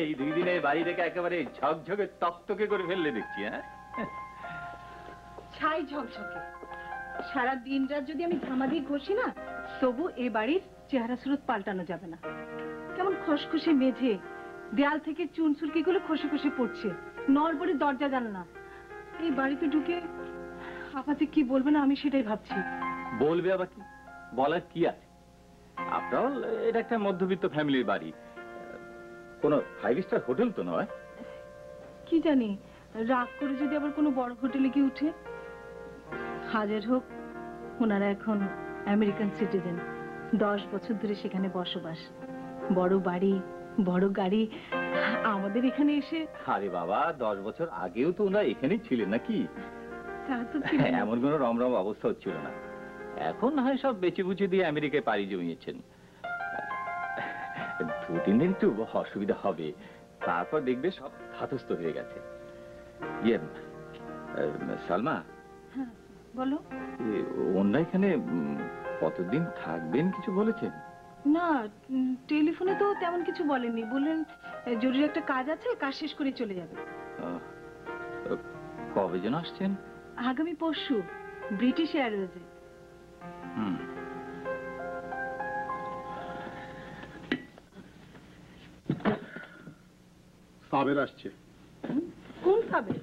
এই 2 দিনে বাড়িটাকে একেবারে ঝকঝকে তকতকে করে ফেললে দেখছি। হ্যাঁ, ছাই ঝকঝকে। সারা দিন রাত যদি আমি ধামা দিয়ে ঘষি না, তবু এ বাড়ির চেহারা সুরত পাল্টানো যাবে না। কেমন খসখসে মেঝে, দেয়াল থেকে চুন সুরকিগুলো খসে খসে পড়ছে, নড়বড়ে দরজা জানলা। এই বাড়িতে ঢুকে আপাতে কি বলবে না আমি সেটাই ভাবছি। বলবে আবার কি? বলার কি আছে? আফটার অল এটা একটা মধ্যবিত্ত ফ্যামিলির বাড়ি, কোনো 5 স্টার হোটেল তো নয়। কি জানি রাগ করে যদি আবার কোনো বড় হোটেলে গিয়ে উঠে। হাজার হোক ওনারা এখন আমেরিকান সিটিজেন, 10 বছর ধরে সেখানে বসবাস, বড় বাড়ি, বড় গাড়ি। আমাদের এখানে এসে, আরে বাবা, 10 বছর আগেও তো ওনারা এখানেই ছিলেন নাকি? তা তো ছিল। এমন কোনো রমরম অবস্থা হচ্ছিল না। এখন না হয় সব বেচে বুচে দিয়ে আমেরিকায় পাড়ি জমিয়েছেন। 2-3 দিন একটু অসুবিধা হবে, তারপর দেখবে সব ধাতস্থ হয়ে গেছে। ইয়ে সালমা, হ্যাঁ বলো। ওনারা এখানে কতদিন থাকবেন কিছু বলেছেন? না, টেলিফোনে তো তেমন কিছু বলেননি। বললেন জরুরি একটা কাজ আছে, কাজ শেষ করে চলে যাবে। কবে যেন আসছেন? আগামী পরশু, ব্রিটিশ এয়ারওয়েজে। সাবের আসছে। কোন সাবের?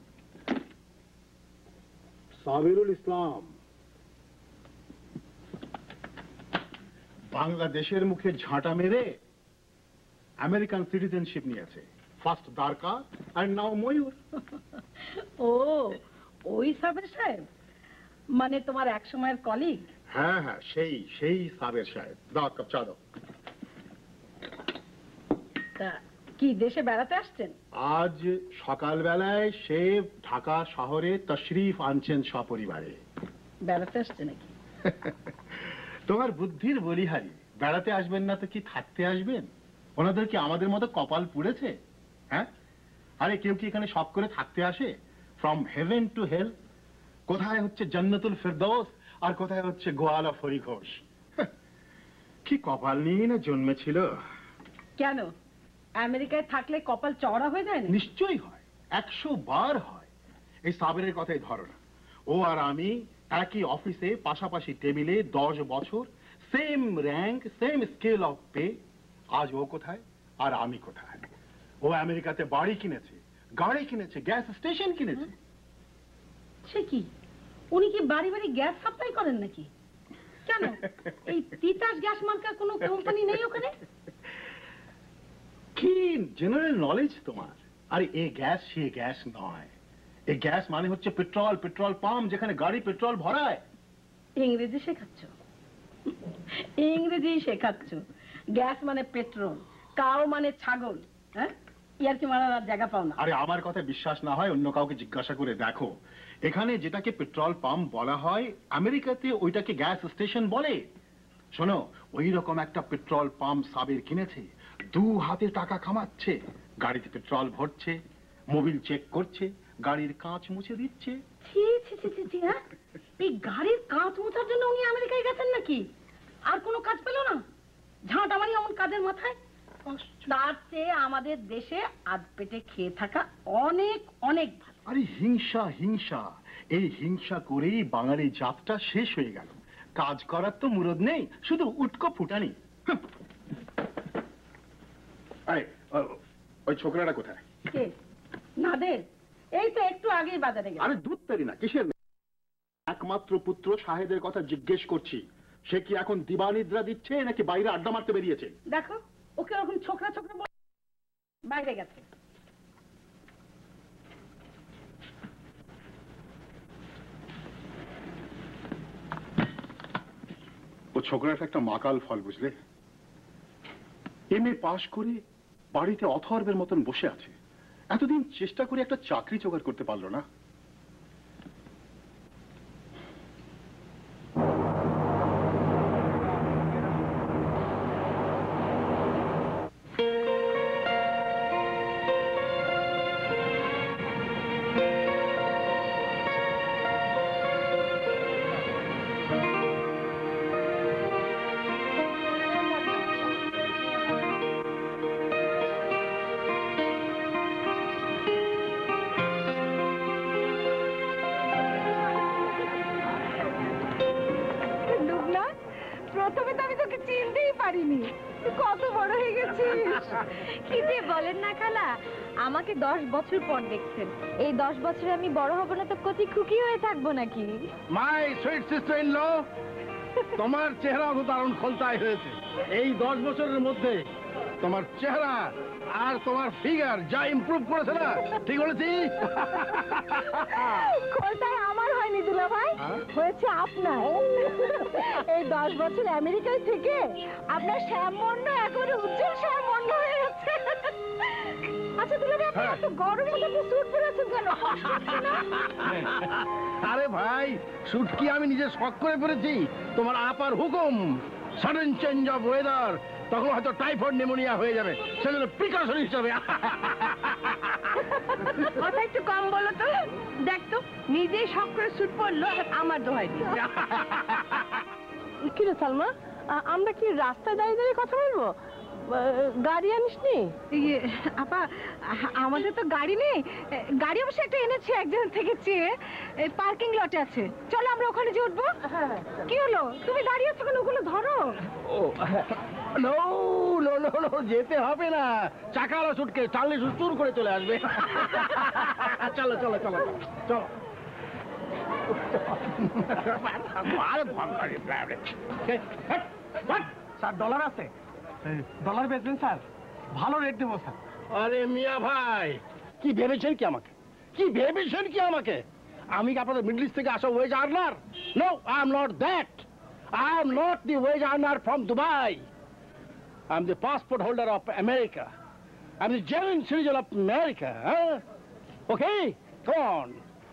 সাবেরুল ইসলাম বাংলাদেশের মুখে ঝাঁটা মেরে আমেরিকান সিটিজেনশিপ নিয়েছে। First Dwarka and now Mayur. ও, ওই সাবের সাহেব মানে তোমার এক সময়ের কলিগ? হ্যাঁ হ্যাঁ, সেই সাবের সাহেব। দাও কাপ চা দাও। তা কি দেশে বেড়াতে আসছেন? আজ সকালবেলায় সে ঢাকা শহরে তশরিফ আনছেন সপরিবারে। বেড়াতে আসছে নাকি? তোমার বুদ্ধির বলিহারি, বেড়াতে আসবেন না তো কি থাকতে আসবেন? ওনাদের কি আমাদের মতো কপাল পুড়েছে? হ্যাঁ, আরে কেউ কি এখানে শখ করে থাকতে আসে? From heaven to hell. কোথায় হচ্ছে জান্নাতুল ফেরদৌস আর কোথায় হচ্ছে গোয়ালা ফরি ঘোষ। কি কপাল নিয়ে না জন্মেছিল। কেন, আমেরিকায় থাকলে কপাল চওড়া হয়ে যায় না? নিশ্চয়ই হয়, 100 বার হয়। এই সাবেরের কথাই ধরো না। ও আর আমি একই অফিসে পাশাপাশি টেবিলে 10 বছর, same rank, same scale of pay. আজ ও কোথায় আর আমি কোথায়? ও আমেরিকাতে বাড়ি কিনেছে, গাড়ি কিনেছে, গ্যাস স্টেশন কিনেছে। সে কি, উনি কি বাড়ি বাড়ি গ্যাস সাপ্লাই করেন নাকি? কেন, এই তিতাস গ্যাস মার্কা কোনো কোম্পানি নেই ওখানে? কি জেনারেল নলেজ তোমার! আরে এ গ্যাস সে গ্যাস নয়। এই গ্যাস মানে হচ্ছে পেট্রোল, পেট্রোল পাম্প যেখানে গাড়ি পেট্রোল ভরায়। ইংরেজি শেখাচ্ছ? ইংরেজি শেখাচ্ছ? গ্যাস মানে পেট্রোল, কাও মানে ছাগল। হ্যাঁ, ইয়ার কি মারার আর জায়গা পাও না? আরে আমার কথা বিশ্বাস না হয় অন্য কাউকে জিজ্ঞাসা করে দেখো। এখানে যেটাকে পেট্রোল পাম্প বলা হয়, আমেরিকাতে ওইটাকে গ্যাস স্টেশন বলে। শোনো, ওই রকম একটা পেট্রোল পাম্প সাবের কিনেছে, 2 হাতে টাকা কামাচ্ছে, গাড়িতে পেট্রোল ভরছে, মোবিল চেক করছে, গাড়ির কাঁচ মুছে দিচ্ছে। ছি ছি ছি ছি ছি, হ্যাঁ, এই গাড়ির কাঁচ মোছার জন্য উনি আমেরিকায় গেছেন নাকি? আর কোনো কাজ পেল না? ঝাঁটা মারি এমন কাজের মাথায়। তার চেয়ে আমাদের দেশে আধ পেটে খেয়ে থাকা অনেক অনেক ভালো। আরে হিংসা হিংসা, এই হিংসা করেই বাঙালি জাতটা শেষ হয়ে গেল। কাজ করার তো মুরদ নেই, শুধু উটকো ফুটানি। আরে ওই ছোকরাটা কোথায়? কে? নাদের? এই তো একটু আগেই বাজারে গেল। আরে দুধ তারি না, কিসের একমাত্র পুত্র শাহেদের কথা জিজ্ঞেস করছি। সে কি এখন দিবানিদ্রা দিচ্ছে নাকি বাইরে আড্ডা মারতে বেরিয়েছে? দেখো, ওকে ওরকম ছোকরা ছোকরা বাইরে গেছে। ও ছোকরাটা একটা মাকাল ফল, বুঝলে? এমএ পাশ করে বাড়িতে অথর্বের মতন বসে আছে। এতদিন চেষ্টা করে একটা চাকরি জোগাড় করতে পারলো না। কি যে বলেন না খালা, আমাকে 10 বছর পর দেখছেন। এই 10 বছরে আমি বড় হব না তো কচি খুকি হয়ে থাকবো নাকি? My sweet sister in law, তোমার চেহারা তো দারুণ খলতায় হয়েছে। এই 10 বছরের মধ্যে তোমার চেহারা আর তোমার ফিগার যা ইমপ্রুভ করেছে না, ঠিক বলেছি? খোলটাই আমার হয়নি দুলা ভাই, হয়েছে আপনার। এই 10 বছর আমেরিকায় থেকে আপনার শ্যামবর্ণ একেবারে উজ্জ্বল শ্যামবর্ণ হয়ে গেছে। আচ্ছা দুলা ভাই, আপনি এত গরমের মধ্যে স্যুট পরেছেন কেন? আরে ভাই, শুট কি আমি নিজে শখ করে পড়েছি? তোমার আপার হুকুম, সাডেন চেঞ্জ অফ ওয়েদার, তখন হয়তো টাইফয়েড নিউমোনিয়া হয়ে যাবে, সেজন্য প্রিকশন হিসাবে। কথা একটু কম বলো তো। দেখ তো, নিজেই শখ করে স্যুট পরলো, আর আমার দোহাই দিয়ে। কি রে সালমা, আমরা কি রাস্তায় দাঁড়িয়ে দাঁড়িয়ে কথা বলবো? গাড়ি আনিসনি? ইয়ে আপা, আমাদের তো গাড়ি নেই। গাড়ি অবশ্য একটা এনেছি একজন থেকে চেয়ে, পার্কিং লটে আছে। চলো আমরা ওখানে যে উঠবো। কি হলো, তুমি দাঁড়িয়ে আছো কেন? ওগুলো ধরো। নো নো নো নো, যেতে হবে না। চাকাওয়ালা সুটকে টানলে চুর করে চলে আসবে। চলো চলো চলো চলো। আরে ভঙ্গারি স্যার ডলার আছে, ডলার বেচবেন স্যার, ভালো রেট দেবো স্যার। আরে মিয়া ভাই, কি ভেবেছেন কি আমাকে? কি ভেবেছেন কি আমাকে? আমি কি আপনাদের মিডল ইস্ট থেকে আসা wage earner? No, I am not that. I am not the wage earner from Dubai. I am the passport holder of America. I am the genuine citizen of America. Okay, come on.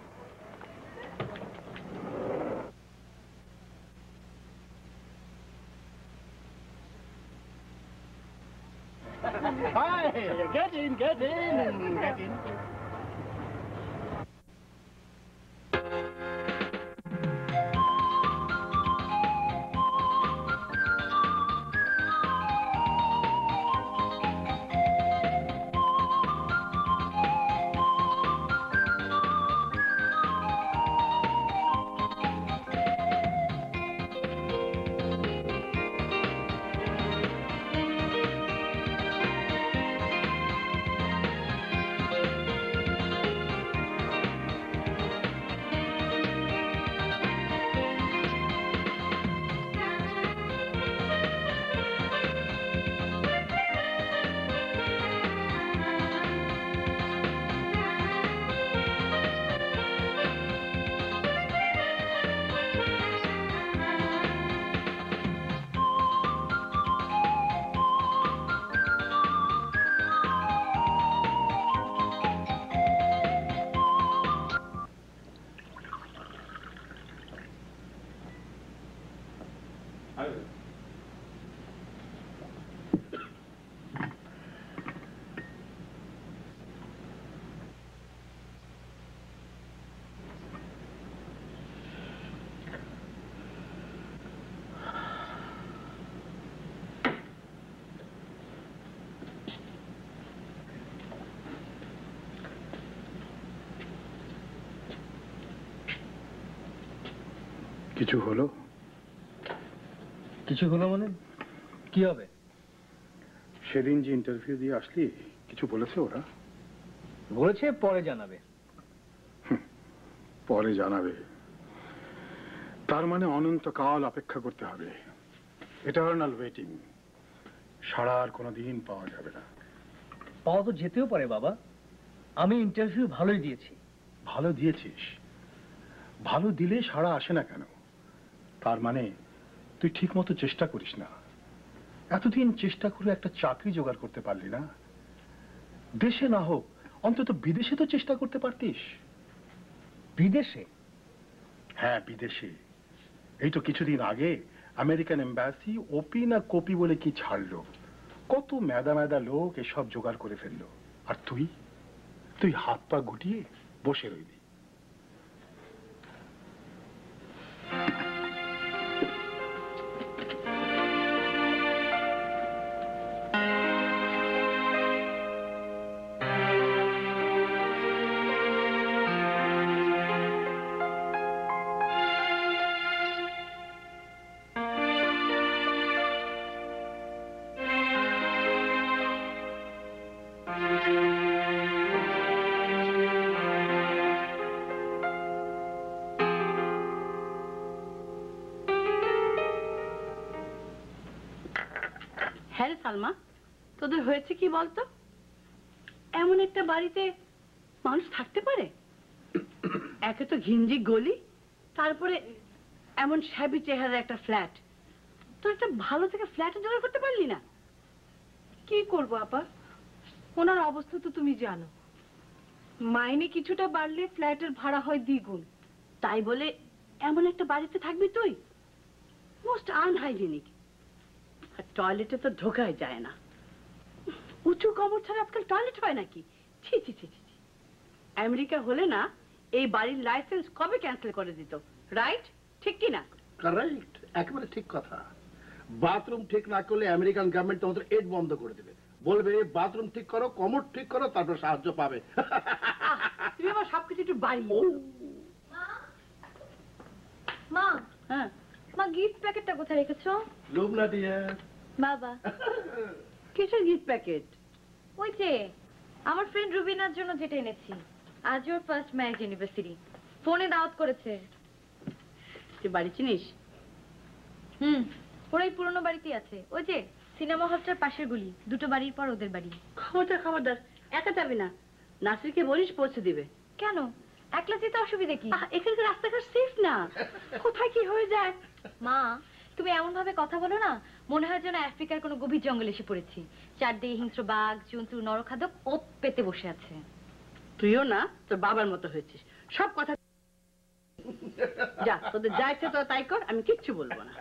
Hi, get in, get in, get in. কিছু হলো? কিছু হলো মানে কি হবে? সেদিন যে interview দিয়ে আসলি, কিছু বলেছে ওরা? বলেছে পরে জানাবে। পরে জানাবে? তার মানে অনন্তকাল অপেক্ষা করতে হবে। Eternal waiting. সারা আর কোনোদিন পাওয়া যাবে না। পাওয়া তো যেতেও পারে বাবা। আমি ইন্টারভিউ ভালোই দিয়েছি। ভালো দিয়েছিস? ভালো দিলে সাড়া আসে না কেন? তার মানে তুই ঠিক মতো চেষ্টা করিস না। এতদিন চেষ্টা করে একটা চাকরি জোগাড় করতে পারলি না। দেশে না হোক, অন্তত বিদেশে তো চেষ্টা করতে পারতিস। বিদেশে? হ্যাঁ, বিদেশে। এই তো কিছুদিন আগে আমেরিকান এম্বাসি ওপি না কপি বলে কি ছাড়লো। কত মেদা মেদা লোক এসব জোগাড় করে ফেললো, আর তুই হাত পা গুটিয়ে বসে রইলি। হ্যাঁ রে সালমা, তোদের হয়েছে কি বলতো? এমন একটা বাড়িতে মানুষ থাকতে পারে? একে তো ঘিঞ্জি গলি, তারপরে এমন শ্যাবি চেহারার একটা ফ্ল্যাট। তোর একটা ভালো থেকে ফ্ল্যাটে জোগাড় করতে পারলি না? কি করবো আপা, ওনার অবস্থা তো তুমি জানো। মাইনে কিছুটা বাড়লে ফ্ল্যাটের ভাড়া হয় দ্বিগুণ। তাই বলে এমন একটা বাড়িতে থাকবি তুই? Most unhygienic. আর টয়লেটে তো ঢোকাই যায় না। উঁচু কবর ছাড়া আজকাল টয়লেট হয় নাকি? ছি ছি ছি ছি। আমেরিকা হলে না এই বাড়ির লাইসেন্স কবে ক্যান্সেল করে দিত, রাইট? ঠিক কি না? কারেক্ট, একেবারে ঠিক কথা। বাথরুম ঠিক না করলে আমেরিকান গভর্নমেন্ট তোমাদের এড বন্ধ করে দেবে, বলবে বাথরুম ঠিক করো, কমোড ঠিক করো, তারপর সাহায্য পাবে। তুমি আবার সবকিছু একটু বাড়িয়ে। মা, হ্যাঁ, মা গিফট প্যাকেটটা কোথায় রেখেছো? লুবনা ডিয়ার। বাবা, কিসের গিফট প্যাকেট? ওই যে আমার ফ্রেন্ড রুবিনার জন্য যেটা এনেছি। আজ ওর ফার্স্ট ম্যারেজ অ্যানিভার্সারি, ফোনে দাওয়াত করেছে। তুই বাড়ি চিনিস? ওরাই পুরনো বাড়িতেই আছে, ওই যে সিনেমা হলটার পাশের গলি, দুটো বাড়ির পর ওদের বাড়ি। খবরদার খবরদার, একা যাবি না। নাসিরকে বলিস পৌঁছে দিবে। কেন, একলা যেতে অসুবিধা কি? এখানকার রাস্তাঘাট সেফ না, কোথায় কি হয়ে যায়। মা, তুমি এমন ভাবে কথা বলো না, মনে হয় যেন আফ্রিকার কোনো গভীর জঙ্গলে এসে পড়েছি। চারদিকে হিংস্র বাঘ, জন্তু, নরখাদক ওত পেতে বসে আছে। তুইও না তোর বাবার মতো হয়েছিস, সব কথা। যা, তোদের যা ইচ্ছে তোরা তাই কর, আমি কিচ্ছু বলবো না।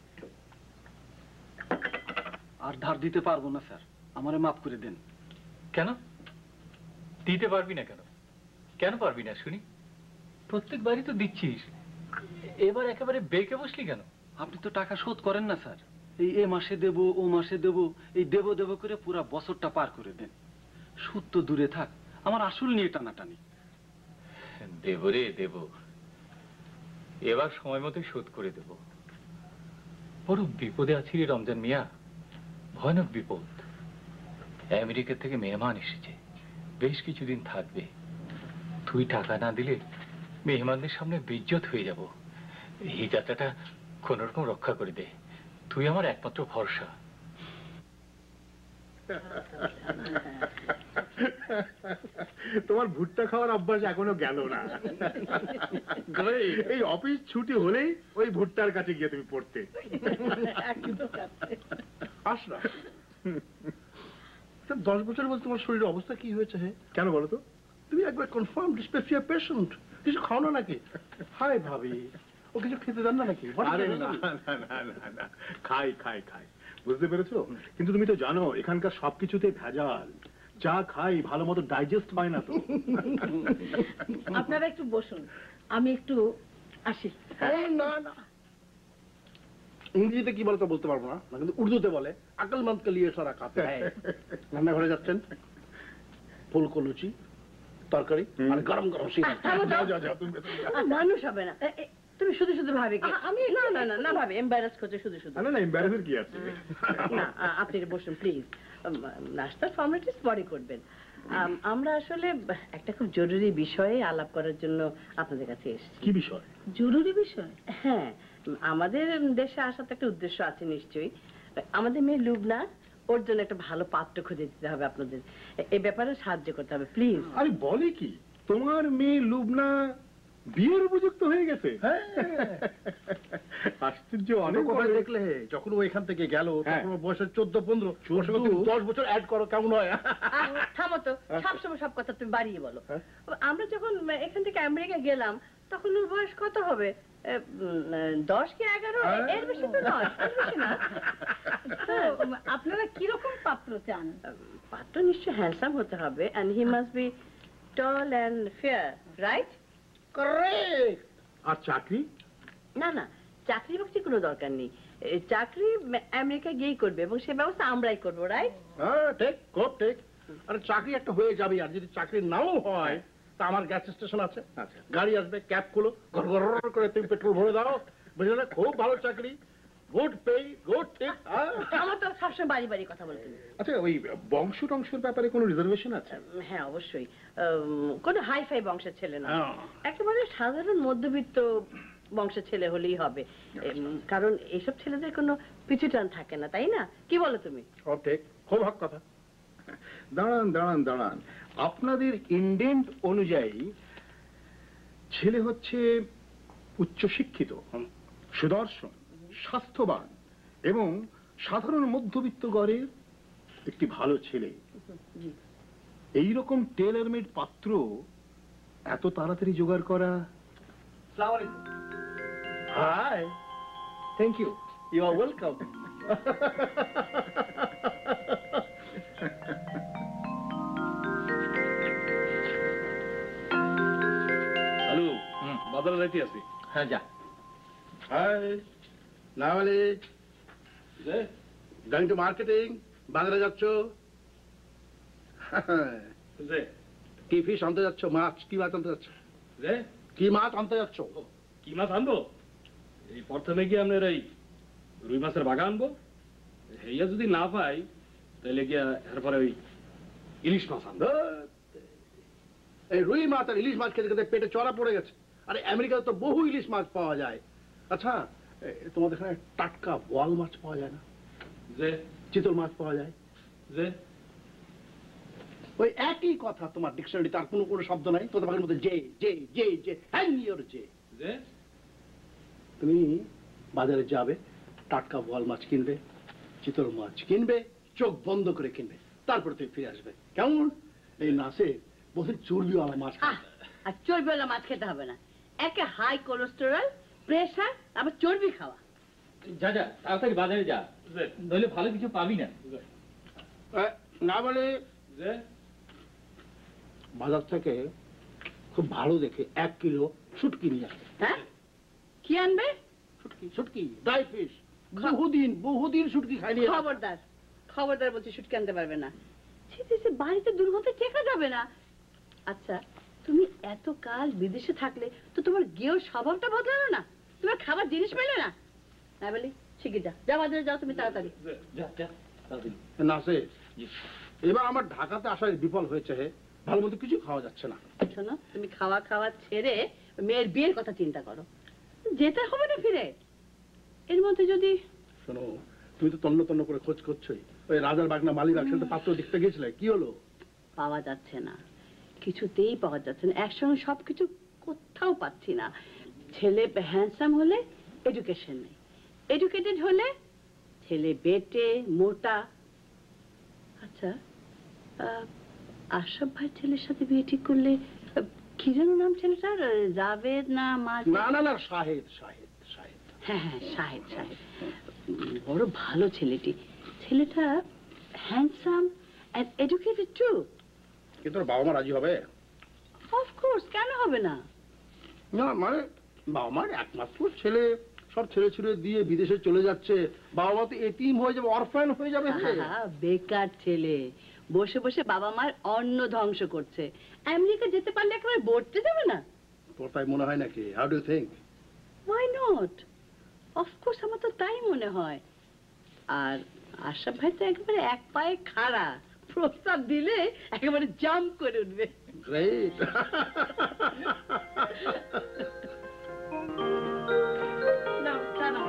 আর ধার দিতে পারবো না স্যার, আমারে মাফ করে দেন। কেন দিতে পারবি না? কেন কেন পারবি না শুনি? প্রত্যেক বাড়ি তো দিচ্ছিস, এবার একেবারে বেঁকে বসলি কেন? আপনি তো টাকা শোধ করেন না স্যার। এ মাসে দেব, ও মাসে দেব, এই দেব দেব করে পুরা বছরটা পার করে দেন। সুদ তো দূরে থাক, আমার আসল নিয়ে টানাটানি। দেব রে দেব, এবার সময় মতো শোধ করে দেব। বড় বিপদে আছি রে রমজান মিয়া, ভয়ানক বিপদ। আমেরিকা থেকে মেহমান এসেছে, বেশ কিছুদিন থাকবে। তুই টাকা না দিলে মেহমানদের সামনে বেইজ্জত হয়ে যাব। এই যাত্রাটা কোন রকম রক্ষা করে দে, তুই আমার একমাত্র ভরসা। তোমার ভুট্টা খাওয়ার অভ্যাস এখনো গেল না। এই অফিস ছুটি হলেই ওই ভুট্টার কাছে গিয়ে তুমি পড়তে। আসরা 10 বছর বলতে তোমার শরীরের অবস্থা কি হয়েছে? হ্যাঁ, কেন বলো তো? তুমি একবার কনফার্ম ডিসপেপসিয়া পেশেন্ট, কিছু খাও না নাকি? হাই ভাবি, ও কিছু খেতে দেন না নাকি? আরে না না না না না, খাই খাই খাই, বুঝতে পেরেছো? কিন্তু তুমি তো জানো এখানকার সবকিছুতে ভেজাল। যা খাই ভালো মতো ডাইজেস্ট হয় না তো। আপনারা একটু বসুন, আমি একটু আসি। না না, ইংরেজিতে কি বলে তো বলতে পারবো না, কিন্তু উর্দুতে বলে আকলমন্দ কে লিয়ে সারা খাতে হ্যায়। রান্নাঘরে যাচ্ছেন, ফুলকো লুচি, তরকারি আর গরম গরম সিঙ্গারা। যাও যাও যাও, তুমি ভেতরে যাও। মানুষ হবে না। তুমি শুধু শুধু ভাবে কি? আমি না না না না ভাবে, এম্বারাস করছে শুধু শুধু। না না, এমবারাসের কি আছে? না, আপনি বসুন প্লিজ। নাস্তার ফর্মালিটিস পরে করবেন। আমরা আসলে একটা খুব জরুরি বিষয়ে আলাপ করার জন্য আপনাদের কাছে এসেছি। কি বিষয়? জরুরি বিষয়? হ্যাঁ, আমাদের দেশে আসার তো একটা উদ্দেশ্য আছে নিশ্চয়ই। আমাদের মেয়ে লুবনা, ওর জন্য একটা ভালো পাত্র খুঁজে দিতে হবে আপনাদের। এই ব্যাপারে সাহায্য করতে হবে প্লিজ। আরে বলে কি, তোমার মেয়ে লুবনা বিয়ের উপযুক্ত হয়ে গেছে? আশ্চর্য, অনেক কোথায় দেখলে? যখন ও এখান থেকে গেল হ্যাঁ। তখন ওর বয়স 14-15, 10 বছর অ্যাড করো, কেমন হয়? থামো তো, সবসময় সব কথা তুমি বাড়িয়ে বলো। হ্যাঁ? আমরা যখন এখান থেকে আমেরিকা গেলাম তখন ওর বয়স কত হবে? 10 কি 11? এর বেশি তো নয়, এর বেশি না। তো আপনারা কিরকম পাত্র চান? পাত্র নিশ্চয় হ্যান্ডসাম হতে হবে, and he must be tall and fair, right? Correct. আর চাকরি? না না, চাকরি বাকরির কোনো দরকার নেই। চাকরি আমেরিকা গিয়েই করবে এবং সে ব্যবস্থা আমরাই করবো, রাইট? হ্যাঁ ঠিক, খুব ঠিক। আরে চাকরি একটা হয়ে যাবে, আর যদি চাকরি নাও হয় তা আমার গ্যাস স্টেশন আছে, আচ্ছা। গাড়ি আসবে, ক্যাব খুলো, ঘর ঘর করে তুমি পেট্রোল ভরে দাও, বুঝলে না? খুব ভালো চাকরি, গুড পে, গুড টিপ। আমার তো সবসময় বাড়ি বাড়ি কথা বলে তুমি। আচ্ছা, ওই বংশ টংশের ব্যাপারে কোনো রিজার্ভেশন আছে? হ্যাঁ অবশ্যই, কোনো হাই ফাই বংশের ছেলে না, হ্যাঁ। একেবারে সাধারণ মধ্যবিত্ত বংশের ছেলে হলেই হবে। কারণ এইসব ছেলেদের কোনো পিছু টান থাকে না, তাই না? কি বলো তুমি? সব ঠিক, খুব হক কথা। দাঁড়ান দাঁড়ান দাঁড়ান, আপনাদের ইন্ডেন্ট অনুযায়ী ছেলে হচ্ছে উচ্চশিক্ষিত, সুদর্শন, স্বাস্থ্যবান এবং সাধারণ মধ্যবিত্ত ঘরের একটি ভালো ছেলে। এইরকম টেলার মেড পাত্র এত তাড়াতাড়ি জোগাড় করা। Hi, thank you, you are welcome. Hello, বাজারে যাইতে আছি। হ্যাঁ যা। Hi Nawali, going to marketing, বাজারে যাচ্ছ? কি ফিশ আনতে যাচ্ছ? মাছ? কি মাছ আনতে যাচ্ছ? কি মাছ আনতে যাচ্ছ? কি মাছ আনবো? এই প্রথমে কি আপনার এই রুই মাছের বাগা আনবো, হেয়া যদি না পাই তাহলে গিয়া এরপরে ওই ইলিশ মাছ আনবো। এই রুই মাছ আর ইলিশ মাছ খেতে খেতে পেটে চড়া পড়ে গেছে। আরে আমেরিকাতে তো বহু ইলিশ মাছ পাওয়া যায়। আচ্ছা, তোমাদের এখানে টাটকা বোয়াল মাছ পাওয়া যায় না? যে চিতল মাছ পাওয়া যায়? যে ওই একই কথা, তোমার ডিকশনারিতে আর কোনো কোনো শব্দ নাই? তোদের বাঘের মধ্যে যে যে যে যে হ্যাং ইওর যে। যে তুমি বাজারে যাবে, টাটকা বোয়াল মাছ কিনবে, চিতল মাছ কিনবে, চোখ বন্ধ করে কিনবে, তারপরে তুমি ফিরে আসবে। কেমন? এই নাসে বলছে চর্বিওয়ালা মাছ খাবে। আর চর্বিওয়ালা মাছ খেতে হবে না, একে হাই কোলেস্টেরল, প্রেশার, আবার চর্বি খাওয়া। যা যা, তাড়াতাড়ি বাজারে যা, নইলে ভালো কিছু পাবি না। না বলে যে বাজার থেকে খুব ভালো দেখে 1 কিলো শুটকি নিয়ে আসবে। হ্যাঁ, কি আনবে? শুটকি, শুটকি, ড্রাই ফিশ। বহুদিন শুটকি খাইনি। খবরদার, খবরদার বলছি, শুটকি আনতে পারবে না। বাড়িতে দুর্গন্ধ টেকা যাবে না। আচ্ছা, তুমি এত কাল বিদেশে থাকলে তো তোমার গেও স্বভাবটা বদলালো না? তোমার খাবার জিনিস পেলে না? না বলি, শিখে যা, যা বাজারে যাও তুমি তাড়াতাড়ি। যা যা তাড়াতাড়ি। নাসে, এবার আমার ঢাকাতে আসার বিফল হয়েছে। হে, ভালো মতো কিছু খাওয়া যাচ্ছে না। শোনো, তুমি খাওয়া খাওয়া ছেড়ে মেয়ের বিয়ের কথা চিন্তা করো। যেতে হবে না ফিরে। এর মধ্যে যদি শোনো, তুমি তো তন্ন তন্ন করে খোঁজ করছোই। ওই রাজার বাগনা মালিক আসলে পাত্র দেখতে গেছিলে, কি হলো? পাওয়া যাচ্ছে না, কিছুতেই পাওয়া যাচ্ছে না। একসঙ্গে সবকিছু কোথাও পাচ্ছি না। ছেলে হ্যান্ডসাম হলে এডুকেশন নেই, এডুকেটেড হলে ছেলে বেটে মোটা। আচ্ছা, আশরাফ ভাইয়ের ছেলের সাথে বিয়ে ঠিক করলে কি যেন নাম ছেলেটার? জাভেদ না মাজিদ? না না না, শাহেদ শাহেদ শাহেদ। হ্যাঁ হ্যাঁ, শাহেদ শাহেদ। বড় ভালো ছেলেটি। ছেলেটা হ্যান্ডসাম এন্ড এডুকেটেড টু। কিন্তু ওর বাবা মা রাজি হবে? অফকোর্স, কেন হবে না? না মানে বাবা মার একমাত্র ছেলে, সব ছেলে ছুড়ে দিয়ে বিদেশে চলে যাচ্ছে, বাবা মা তো এতিম হয়ে যাবে, অরফ্যান হয়ে যাবে। বেকার ছেলে, বসে বসে বাবা মার অন্ন ধ্বংস করছে। আমেরিকা যেতে পারলে একেবারে বর্তে যাবে না? তোর তাই মনে হয় নাকি? How do think? Why not? Of course, আমার তো তাই মনে হয়। আর আশরাফ ভাই তো একেবারে এক পায়ে খাড়া, প্রস্তাব দিলে একেবারে জাম্প করে উঠবে। গ্রেট। নাও, চা নাও।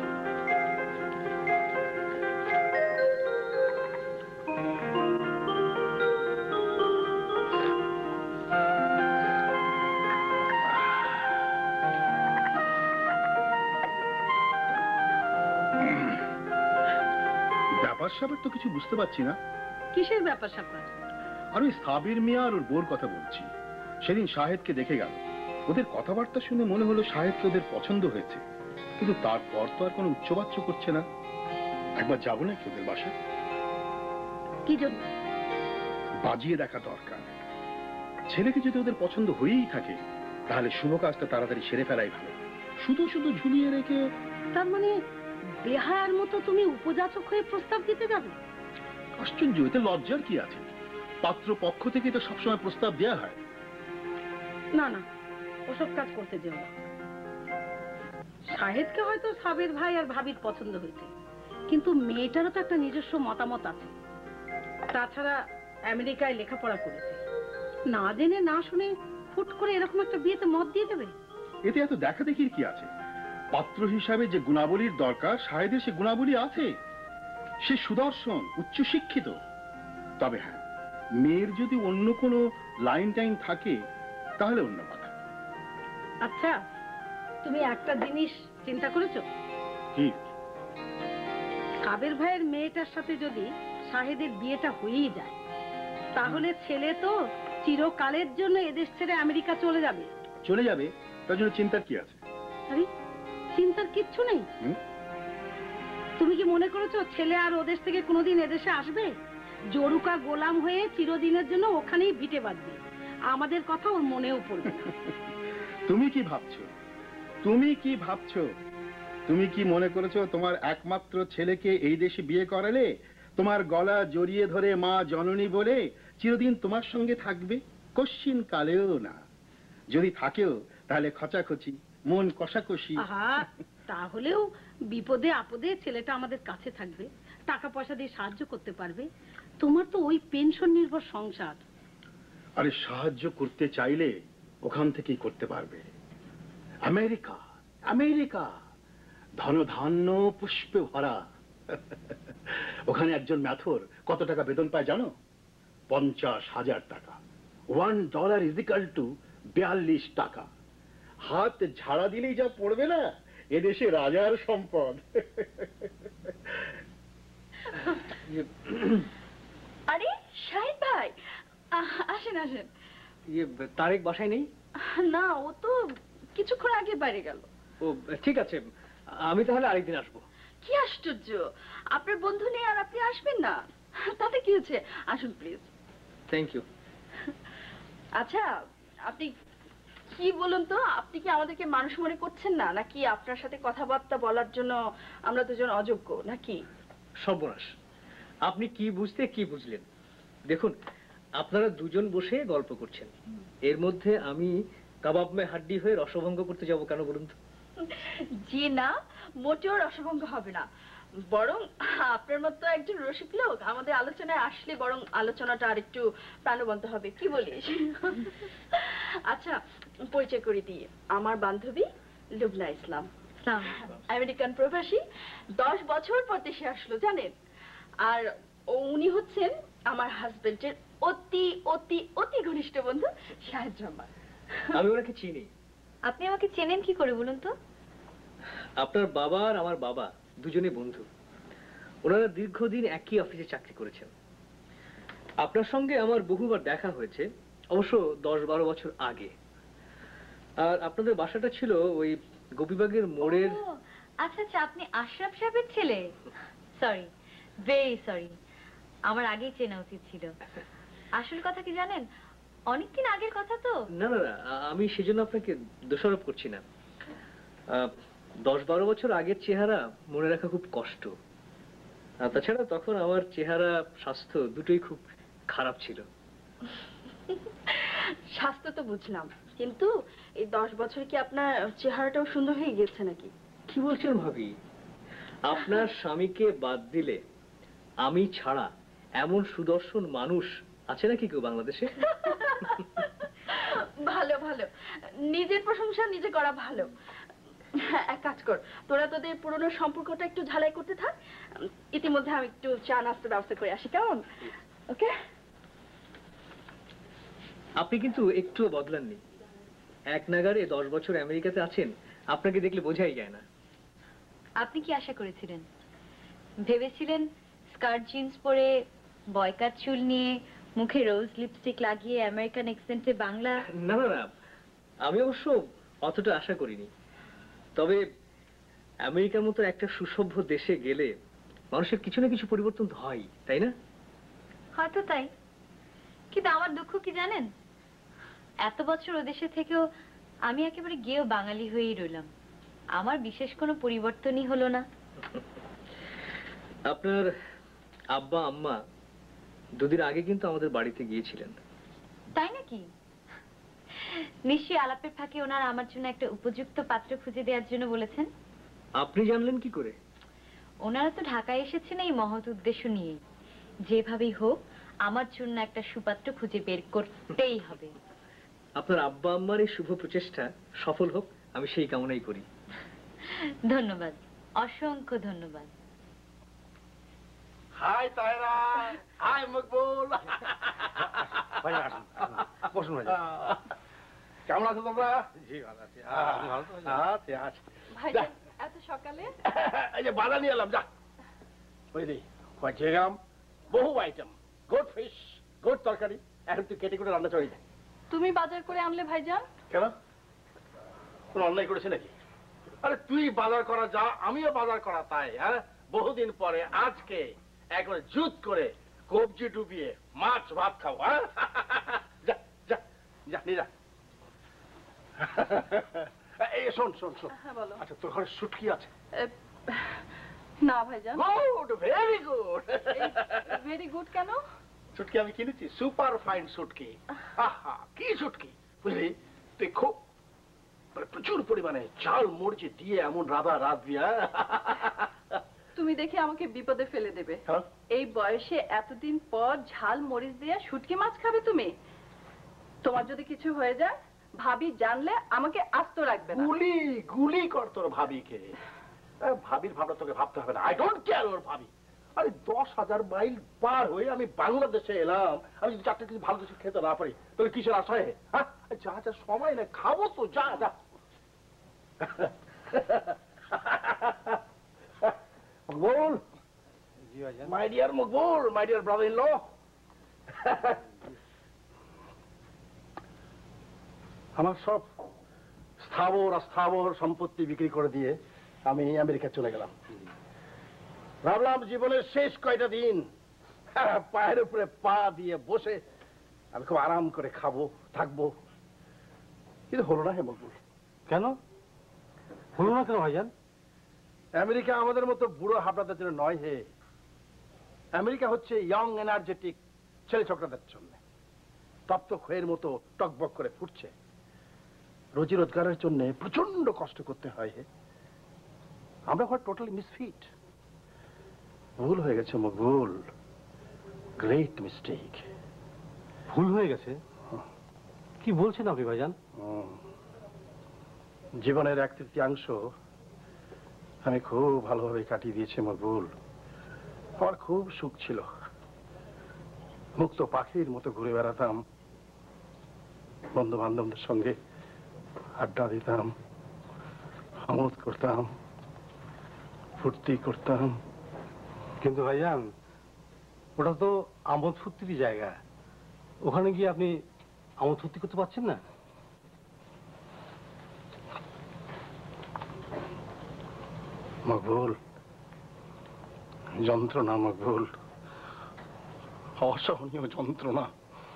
ব্যাপার স্যাপার তো কিছু বুঝতে পারছি না। কিসের ব্যাপার স্যাপার? আর ওই সাবির মিয়া আর ওর বোর কথা বলছি। সেদিন শাহেদকে দেখে গেল, ওদের কথাবার্তা শুনে মনে হলো শাহেদকে ওদের পছন্দ হয়েছে, কিন্তু তারপর তো আর কোনো উচ্চবাচ্য করছে না। একবার যাবো নাকি ওদের বাসায়? কি জন্য? বাজিয়ে দেখা দরকার। ছেলেকে যদি ওদের পছন্দ হয়েই থাকে, তাহলে শুভ কাজটা তাড়াতাড়ি সেরে ফেলাই ভালো। শুধু শুধু ঝুলিয়ে রেখে। তার মানে বেহায়ার মতো তুমি উপযাচক হয়ে প্রস্তাব দিতে যাবে? আশ্চর্য, এতে লজ্জার কি আছে? পাত্র পক্ষ থেকে তো সবসময় প্রস্তাব দেওয়া হয়। না না, ওসব কাজ করতে যেও না। শাহেদকে হয়তো সাবের ভাই আর ভাবির পছন্দ হয়েছে, কিন্তু মেয়েটারও তো একটা নিজস্ব মতামত আছে। তাছাড়া আমেরিকায় লেখাপড়া করেছে, না জেনে না শুনে হুট করে এরকম একটা বিয়েতে মত দিয়ে দেবে? এতে এত দেখা দেখির কি আছে? পাত্র হিসাবে যে গুণাবলীর দরকার শাহেদের সে গুণাবলী আছে। সে সুদর্শন, উচ্চশিক্ষিত। তবে হ্যাঁ, মেয়ের যদি অন্য কোনো লাইন টাইন থাকে তাহলে অন্য কথা। আচ্ছা, তুমি একটা জিনিস চিন্তা করেছো? কি? সাবের ভাইয়ের মেয়েটার সাথে যদি শাহেদের বিয়েটা হয়েই যায়, তাহলে ছেলে তো চিরকালের জন্য এদেশ ছেড়ে আমেরিকা চলে যাবে। চলে যাবে, তার জন্য চিন্তার কি আছে? আরে, চিন্তার কিচ্ছু নেই। হুম? তুমি কি মনে করেছো ছেলে আর ওদেশ থেকে কোনোদিন এদেশে আসবে? জরুকা গোলাম হয়ে চিরদিনের জন্য ওখানেই ভিটে বাঁধবে। আমাদের কথা ওর মনেও পড়বে না। তুমি কি ভাবছো? তুমি কি ভাবছো? তুমি কি মনে করেছো তোমার একমাত্র ছেলেকে এই দেশে বিয়ে করালে তোমার গলা জড়িয়ে ধরে মা জননী বলে চিরদিন তোমার সঙ্গে থাকবে? কশ্চিন কালেও না। যদি থাকেও তাহলে খচাখচি, মন কষাকষি। আহা, তাহলেও বিপদে আপদে ছেলেটা আমাদের কাছে থাকবে, টাকা পয়সা দিয়ে সাহায্য করতে পারবে। তোমার তো ওই পেনশন নির্ভর সংসার। আরে সাহায্য করতে চাইলে ওখান থেকেই করতে পারবে। আমেরিকা, আমেরিকা ধনধান্য পুষ্পে ভরা। ওখানে একজন ম্যাথর কত টাকা বেতন পায় জানো? 50,000 টাকা। $1 = 42 টাকা। হাত ঝাড়া দিলেই যা পড়বে না, এদেশে রাজার সম্পদ। আরে শাহিদ ভাই, আসেন আসেন। তারেক বাসায় নেই? না, ও তো কিছুক্ষণ আগে বাইরে গেল। ও ঠিক আছে, আমি তাহলে আরেকদিন আসবো। কি আশ্চর্য, আপনার বন্ধু নেই আর আপনি আসবেন না? তাতে কি হচ্ছে, আসুন প্লিজ। Thank you. আচ্ছা, আপনি কি বলুন তো, আপনি কি আমাদেরকে মানুষ মনে করছেন না, নাকি আপনার সাথে কথাবার্তা বলার জন্য আমরা দুজন অযোগ্য নাকি? সর্বনাশ, আপনি কি বুঝতে কি বুঝলেন? দেখুন, আপনারা দুজন বসে গল্প করছেন, এর মধ্যে আমি কাবাব মে হাড্ডি হয়ে রসভঙ্গ করতে যাব কেন বলুন তো? জি না, মোটেও রসভঙ্গ হবে না। বরং আপনার মতো একজন রসিক লোক আমাদের আলোচনায় আসলে বরং আলোচনাটা আর একটু প্রাণবন্ত হবে, কি বলিস? আচ্ছা, পরিচয় করে দিই, আমার বান্ধবী লুবনা ইসলাম, আমেরিকান প্রবাসী, 10 বছর পর দেশে আসলো জানেন। আর উনি হচ্ছেন আমার হাজবেন্ডের অতি অতি অতি ঘনিষ্ঠ বন্ধু শাহেদ রহমান। আমি ওনাকে চিনি। আপনি আমাকে চেনেন কি করে বলুন তো? আপনার বাবা আর আমার বাবা দুজনে বন্ধু। ওনারা দীর্ঘদিন একই অফিসে চাকরি করেছেন। আপনার সঙ্গে আমার বহুবার দেখা হয়েছে, অবশ্য 10-12 বছর আগে। আর আপনাদের বাসাটা ছিল ওই গোপীবাগের মোড়ের। আচ্ছা আচ্ছা, আপনি আশরাফ সাহেবের ছেলে। সরি, ভেরি সরি, আমার আগেই চেনা উচিত ছিল। আসল কথা কি জানেন, অনেকদিন আগের কথা তো। না না না, আমি সেজন্য আপনাকে দোষারোপ করছি না। 10-12 বছর আগের চেহারা মনে রাখা খুব কষ্ট। আর তাছাড়া তখন আমার চেহারা স্বাস্থ্য দুটোই খুব খারাপ ছিল। স্বাস্থ্য তো বুঝলাম, কিন্তু এই 10 বছর কি আপনার চেহারাটাও সুন্দর হয়ে গেছে নাকি? কি বলছেন ভাবি? আপনার স্বামীকে বাদ দিলে আমি ছাড়া এমন সুদর্শন মানুষ আছে নাকি কেউ বাংলাদেশে? ভালো ভালো, নিজের প্রশংসা নিজে করা ভালো। এক কাজ কর, তোরা তোদের পুরনো সম্পর্কটা একটু ঝালাই করতে থাক, ইতিমধ্যে আমি একটু চা নাস্তার ব্যবস্থা করে আসি, কেমন? ওকে। আপনি কিন্তু একটুও বদলাননি। এক নাগারে 10 বছর আমেরিকাতে আছেন, আপনাকে দেখলে বোঝাই যায় না। আপনি কি আশা করেছিলেন? ভেবেছিলেন স্কার্ট জিন্স পরে, বয়কাট চুল নিয়ে, মুখে রোজ লিপস্টিক লাগিয়ে, আমেরিকান অ্যাকসেন্টে বাংলা? না না না, আমি অবশ্য অতটা আশা করিনি। তবে আমেরিকার মতো একটা সুসভ্য দেশে গেলে মানুষের কিছু না কিছু পরিবর্তন হয়, তাই না? হয়তো তাই, কিন্তু আমার দুঃখ কি জানেন, এত বছর ওদেশে থেকেও আমি একেবারে গেও বাঙালি হয়েই রইলাম। আমার বিশেষ কোনো পরিবর্তনই হলো না। আপনার আব্বা আম্মা দুদিন আগে কিন্তু আমাদের বাড়িতে গিয়েছিলেন। তাই নাকি? নিশ্চয়ই আলাপের ফাঁকে ওনারা আমার জন্য একটা উপযুক্ত পাত্র খুঁজে দেওয়ার জন্য বলেছেন। আপনি জানলেন কি করে? ওনারা তো ঢাকায় এসেছেন এই মহৎ উদ্দেশ্য নিয়ে, যেভাবেই হোক আমার জন্য একটা সুপাত্র খুঁজে বের করতেই হবে। আপনার আব্বা আম্মার এই শুভ প্রচেষ্টা সফল হোক, আমি সেই কামনাই করি। ধন্যবাদ, অসংখ্য ধন্যবাদ। Hi Tayra, hi Maqbul. বসুন ভাই। কেমন আছো তোমরা? জি ভালো আছি। আচ্ছা। ভাইজান এত সকালে? এই যে বাজার নিয়ে এলাম, যা বুঝলি গেলাম, বহু আইটেম, গুড ফিশ, গুড তরকারি। এখন তুই কেটে কেটে রান্না চড়িয়ে দে। তুমি বাজার করে আনলে ভাইজান? কেন, কোনো অন্যায় করেছে নাকি? আরে তুই বাজার করা যা, আমিও বাজার করা তাই। হ্যাঁ, বহুদিন পরে আজকে একবার জুত করে কবজি ডুবিয়ে মাছ ভাত খাও। হ্যাঁ, যা যা যা নিয়ে যা। এই শোন শোন শোন, হ্যাঁ বলো। আচ্ছা তোর ঘরে শুটকি আছে? না ভাইজান। Good, very good. Very good কেন? শুটকি আমি কিনেছি, সুপার ফাইন শুটকি। আহা, কি শুটকি বুঝলি, তুই খুব প্রচুর পরিমাণে চাল মরিচে দিয়ে এমন রাধা রাধবি। তুমি দেখে আমাকে বিপদে ফেলে দেবে। এই বয়সে এতদিন পর ঝাল মরিচ দিয়ে শুটকি মাছ খাবে তুমি? তোমার যদি কিছু হয়ে যায়, ভাবি জানলে আমাকে আস্ত রাখবে না। গুলি গুলি কর তোর ভাবিকে। ভাবির ভাবনা তোকে ভাবতে হবে না, আই ডোন্ট কেয়ার ওর ভাবি। আরে 10,000 মাইল পার হয়ে আমি বাংলাদেশে এলাম, আমি যদি চারটে কিছু ভালো কিছু খেতে না পারি তোর কিসের আশায়? হ্যাঁ, যা যা সময় না, খাবো তো, যা যা। Maqbul, my dear Maqbul, my dear brother in law, আমার সব স্থাবর অস্থাবর সম্পত্তি বিক্রি করে দিয়ে আমি আমেরিকা চলে গেলাম। ভাবলাম জীবনের শেষ কয়টা দিন পায়ের উপরে পা দিয়ে বসে আমি খুব আরাম করে খাবো, থাকবো, কিন্তু হলো না। হে মকবুল, কেন হলো না কেন ভাইজান? আমেরিকা আমাদের মতো বুড়ো হাবড়াদের জন্য নয় হে। আমেরিকা হচ্ছে ইয়ং এনার্জেটিক ছেলে ছোকরাদের জন্য। তপ্ত খয়ের মতো টকবক করে ফুটছে। রোজি রোজগারের জন্য প্রচন্ড কষ্ট করতে হয় হে। আমরা হয় টোটালি মিসফিট। ভুল হয়ে গেছে মকবুল, গ্রেট মিস্টেক। ভুল হয়ে গেছে? কি বলছেন আপনি ভাইজান? জীবনের 1/3 আমি খুব ভালোভাবে কাটিয়ে দিয়েছি মকবুল। আমার খুব সুখ ছিল, মুক্ত পাখির মতো ঘুরে বেড়াতাম, বন্ধু বান্ধবদের সঙ্গে আড্ডা দিতাম, আমোদ করতাম, ফুর্তি করতাম। কিন্তু ভাইজান, ওটা তো আমোদ ফুর্তির জায়গা, ওখানে গিয়ে আপনি আমোদ ফুর্তি করতে পারছেন না? মকবুল, যন্ত্রণা মকবুল, অসহনীয় যন্ত্রণা।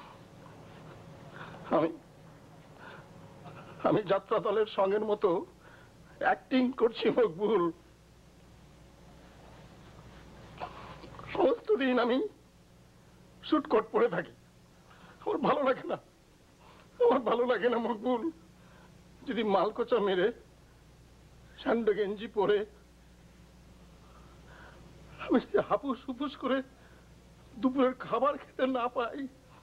আমি যাত্রা দলের সঙ্গের মতো অ্যাক্টিং করছি মকবুল। সমস্ত দিন আমি শুটকোট পরে থাকি, আমার ভালো লাগে না, আমার ভালো লাগে না মকবুল। যদি মালকোচা মেরে স্যান্ডো গেঞ্জি পরে আমি যদি হাপুস হুপুস করে দুপুরের খাবার খেতে না পাই,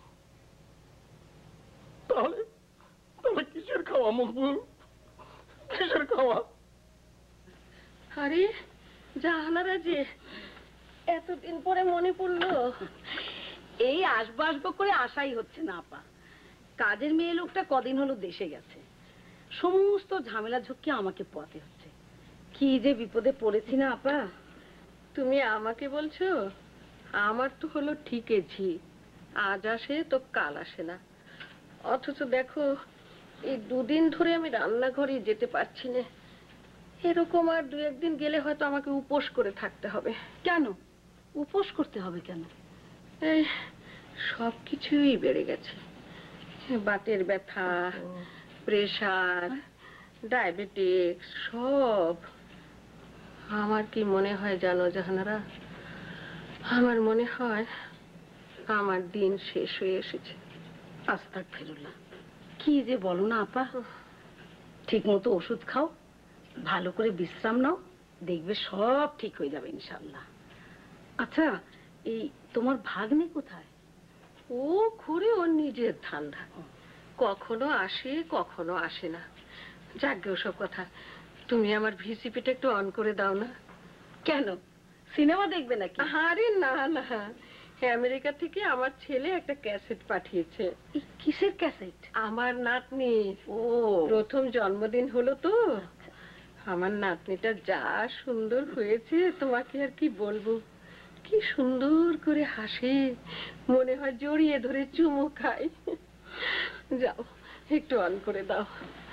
তাহলে তাহলে কিসের খাওয়া মকবুল, কিসের খাওয়া? আরে জাহানারা যে এতদিন পরে মনে পড়লো। এই আসবো আসবো করে আশাই হচ্ছে না আপা। কাজের মেয়ে লোকটা কদিন হলো দেশে গেছে, সমস্ত ঝামেলা ঝক্কি আমাকে পোয়াতে হচ্ছে। কি যে বিপদে পড়েছি না আপা। তুমি আমাকে বলছো? আমার তো হলো ঠিকেছি, আজ আসে তো কাল আসে না। অথচ দেখো এই 2 দিন ধরে আমি রান্নাঘরে যেতে পারছি না। এরকম আর 2-1 দিন গেলে হয়তো আমাকে উপোস করে থাকতে হবে। কেন উপোস করতে হবে কেন? এই সবকিছুই বেড়ে গেছে, বাতের ব্যথা, প্রেসার, ডায়াবেটিস সব। আমার কি মনে হয় জানো জাহানারা, আমার মনে হয় আমার দিন শেষ হয়ে এসেছে। আস্তাগফিরুল্লাহ, কি যে বলো না আপা। ঠিক মতো ওষুধ খাও, ভালো করে বিশ্রাম নাও, দেখবে সব ঠিক হয়ে যাবে ইনশাআল্লাহ। আচ্ছা, এই তোমার ভাগ্নে কোথায়? ও ঘুরে ওর নিজের ধান্দা, কখনো আসে কখনো আসে না। যাক ওসব কথা, তুমি আমার ভিসিপিটা একটু অন করে দাও না। কেন, সিনেমা দেখবে নাকি? আরে না না, আমেরিকা থেকে আমার ছেলে একটা ক্যাসেট পাঠিয়েছে। কিসের ক্যাসেট? আমার নাতনি। ও, প্রথম জন্মদিন হলো তো। আমার নাতনিটা যা সুন্দর হয়েছে, তোমাকে আর কি বলবো। কি সুন্দর করে হাসে, মনে হয় জড়িয়ে ধরে চুমু খাই। যাও একটু অন করে দাও।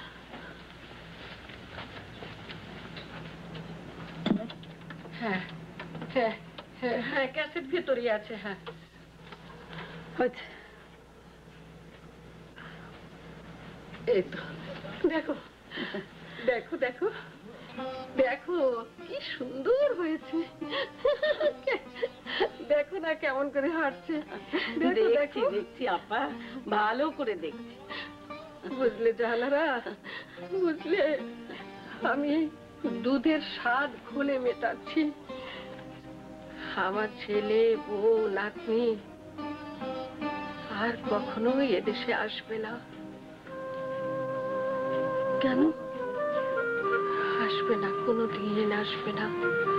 হ্যাঁ হ্যাঁ হ্যাঁ হ্যাঁ, ক্যাসেট ভেতরেই আছে। হ্যাঁ আচ্ছা, এই তো দেখো দেখো দেখো দেখো, কি সুন্দর হয়েছে। দেখো না কেমন করে হাঁটছে। দেখছি দেখছি আপা, ভালো করে দেখছি। বুঝলে জাহানারা, বুঝলে, আমি দুধের স্বাদ ঘোলে মেটাচ্ছি। আমার ছেলে, বউ, নাতনি আর কখনো এদেশে আসবে না। কেন আসবে না? কোনোদিন আসবে না।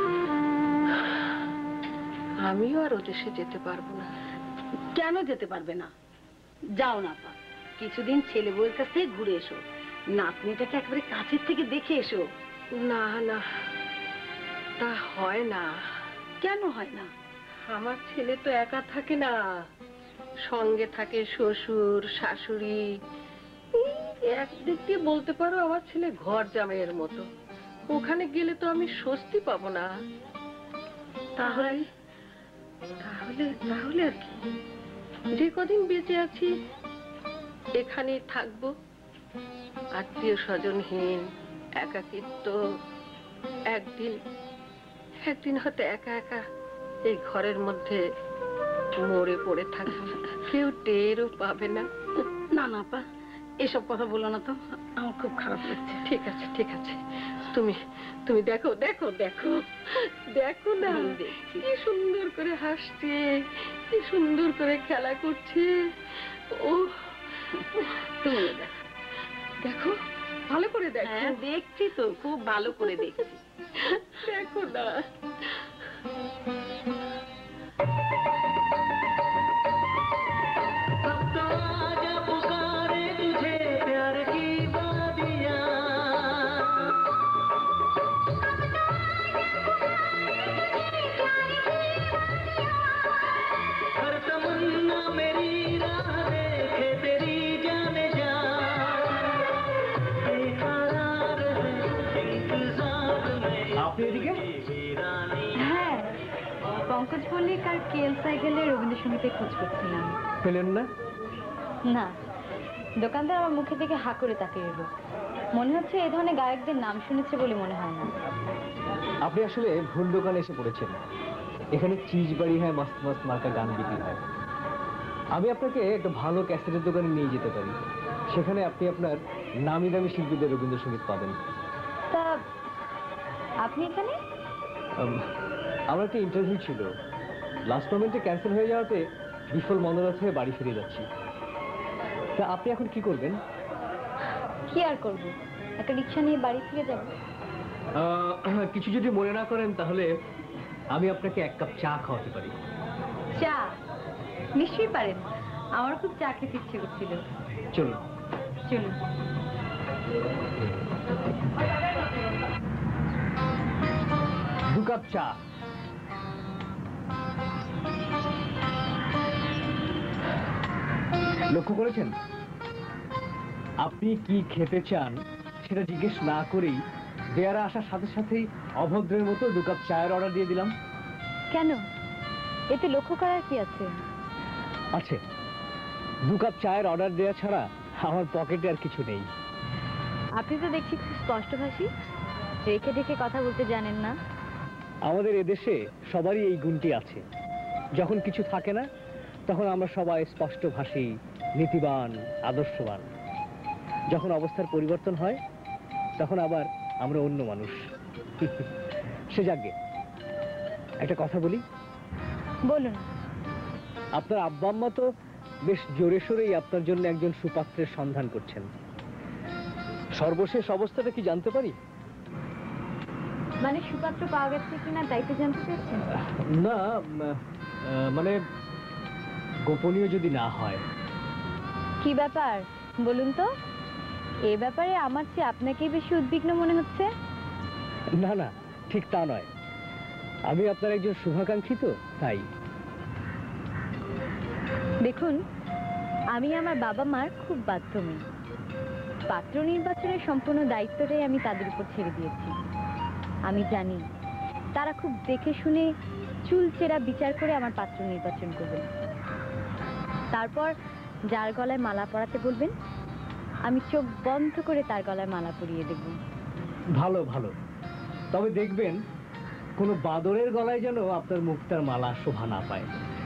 আমিও আর ওদেশে যেতে পারবো না। কেন যেতে পারবে না? যাও না পা, কিছুদিন ছেলে বউয়ের কাছ থেকে ঘুরে এসো, নাতনিটাকে একেবারে কাছের থেকে দেখে এসো। না না, তা হয় না। কেন হয় না? আমার ছেলে তো একা থাকে না, সঙ্গে থাকে শ্বশুর শাশুড়ি। একদিক দিয়ে বলতে পারো আমার ছেলে ঘর জামাইয়ের মতো। ওখানে গেলে তো আমি স্বস্তি পাবো না। তাহলে তাহলে তাহলে আর কি, যে কদিন বেঁচে আছি এখানেই থাকবো, আত্মীয় স্বজনহীন, একাকিত্ব। একদিন একদিন হয়তো একা একা এই ঘরের মধ্যে মরে পড়ে থাকবো, কেউ টেরও পাবে না। না না পা, এসব কথা বলো না তো, আমার খুব খারাপ লাগছে। ঠিক আছে ঠিক আছে, তুমি তুমি দেখো দেখো দেখো দেখো না, কি সুন্দর করে হাসছে, কি সুন্দর করে খেলা করছে। ও তুমি দেখো, ভালো করে দেখো। দেখছি তো, খুব ভালো করে দেখছি। দেখো না। হ্যাঁ, পঙ্কজ মল্লিক আর কেএল সাইকেলের রবীন্দ্রসঙ্গীতে খোঁজ করছিলাম। পেলেন না? না, দোকানদার আমার মুখে থেকে হা করে তাকিয়ে রইল। মনে হচ্ছে এই ধরনের গায়কদের নাম শুনেছে বলে মনে হয় না। আপনি আসলে ভুল দোকানে এসে পড়েছেন। এখানে চিজ বাড়ি হয়, মস্ত মস্ত মার্কা গান বিক্রি হয়। আমি আপনাকে একটা ভালো ক্যাসেটের দোকানে নিয়ে যেতে পারি, সেখানে আপনি আপনার নামি দামি শিল্পীদের রবীন্দ্রসঙ্গীত পাবেন। তা আপনি এখানে? আমার একটা ইন্টারভিউ ছিল, লাস্ট মোমেন্টে ক্যান্সেল হয়ে যাওয়াতে বিফল মনোরথ হয়ে বাড়ি ফিরে যাচ্ছি। তা আপনি এখন কি করবেন? কি আর করবো, একটা রিক্সা নিয়ে বাড়ি ফিরে যাব। কিছু যদি মনে না করেন তাহলে আমি আপনাকে এক কাপ চা খাওয়াতে পারি। চা? নিশ্চয়ই পারেন, আমার খুব চা খেতে ইচ্ছে করছিল। চলুন চলুন। দু কাপ চা। লক্ষ্য করেছেন, আপনি কি খেতে চান সেটা জিজ্ঞেস না করেই দেয়ারা আসার সাথে সাথেই অভদ্রের মতো 2 কাপ চায়ের অর্ডার দিয়ে দিলাম। কেন, এতে লক্ষ্য করার কি আছে? আছে, 2 কাপ চায়ের অর্ডার দেওয়া ছাড়া আমার পকেটে আর কিছু নেই। আপনি তো দেখছি খুব স্পষ্টভাষী, রেখে রেখে কথা বলতে জানেন না। আমাদের এদেশে সবারই এই গুণটি আছে। যখন কিছু থাকে না তখন আমরা সবাই স্পষ্টভাষী, নীতিবান, আদর্শবান। যখন অবস্থার পরিবর্তন হয় তখন আবার আমরা অন্য মানুষ। সে যাকে একটা কথা বলি। বলুন। আপনার আব্বা আম্মা তো বেশ জোরে সোরেই আপনার জন্য একজন সুপাত্রের সন্ধান করছেন। সর্বশেষ অবস্থাটা কি জানতে পারি? মানে সুপাত্র পাওয়া গেছে কিনা তাই তো জানতে চাচ্ছেন? না, মানে গোপনীয় যদি না হয়। কি ব্যাপার বলুন তো, এ ব্যাপারে আমার চেয়ে আপনাকেই বেশি উদ্বিগ্ন মনে হচ্ছে। না না, ঠিক তা নয়, আমি আপনার একজন শুভাকাঙ্ক্ষী তো তাই। দেখুন, আমি আমার বাবা মার খুব বাধ্য মেয়ে। পাত্র নির্বাচনের সম্পূর্ণ দায়িত্বটাই আমি তাদের উপর ছেড়ে দিয়েছি। আমি জানি তারা খুব দেখে শুনে চুলচেরা বিচার করে আমার পাত্র নির্বাচন করবেন। তারপর যার গলায় মালা পরাতে বলবেন আমি চোখ বন্ধ করে তার গলায় মালা পরিয়ে দেব। ভালো ভালো, তবে দেখবেন কোনো বাদরের গলায় যেন আপনার মুক্তার মালা শোভা না পায়।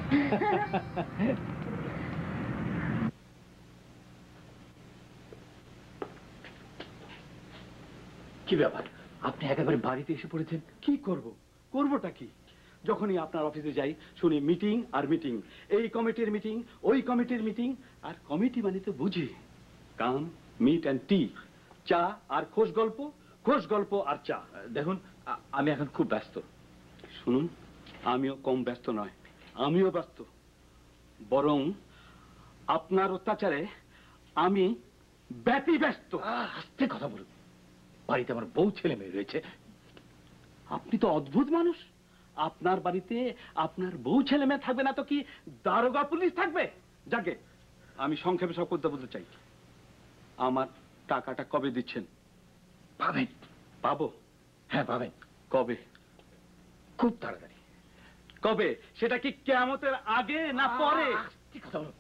কি ব্যাপার, আপনি একেবারে বাড়িতে এসে পড়েছেন? কি করবটা কি? যখনই আপনার অফিসে যাই শুনি মিটিং আর মিটিং, এই কমিটির মিটিং, ওই কমিটির মিটিং। আর কমিটি মানে তো বুঝি কাম, মিট অ্যান্ড টি, চা আর খোশ গল্প আর চা। দেখুন, আমি এখন খুব ব্যস্ত। শুনুন, আমিও কম ব্যস্ত নয়, আমিও ব্যস্ত। বরং আপনার অত্যাচারে আমি ব্যস্ত। আস্তে কথা বলুন, বাড়িতে আমার বউ ছেলে মেয়ে রয়েছে। আপনি তো অদ্ভুত মানুষ। আপনার বাড়িতে আপনার বউ ছেলে মেয়ে থাকবে না তো কি দারোগা পুলিশ থাকবে? যাকে আমি সংক্ষেপে সব করতে বলতে চাই, আমার টাকাটা কবে দিচ্ছেন? পাবেন? পাবো? হ্যাঁ পাবেন। কবে? খুব তাড়াতাড়ি। কবে? সেটা কি কিয়ামতের আগে না পরে? আস্তে কথা বলুন।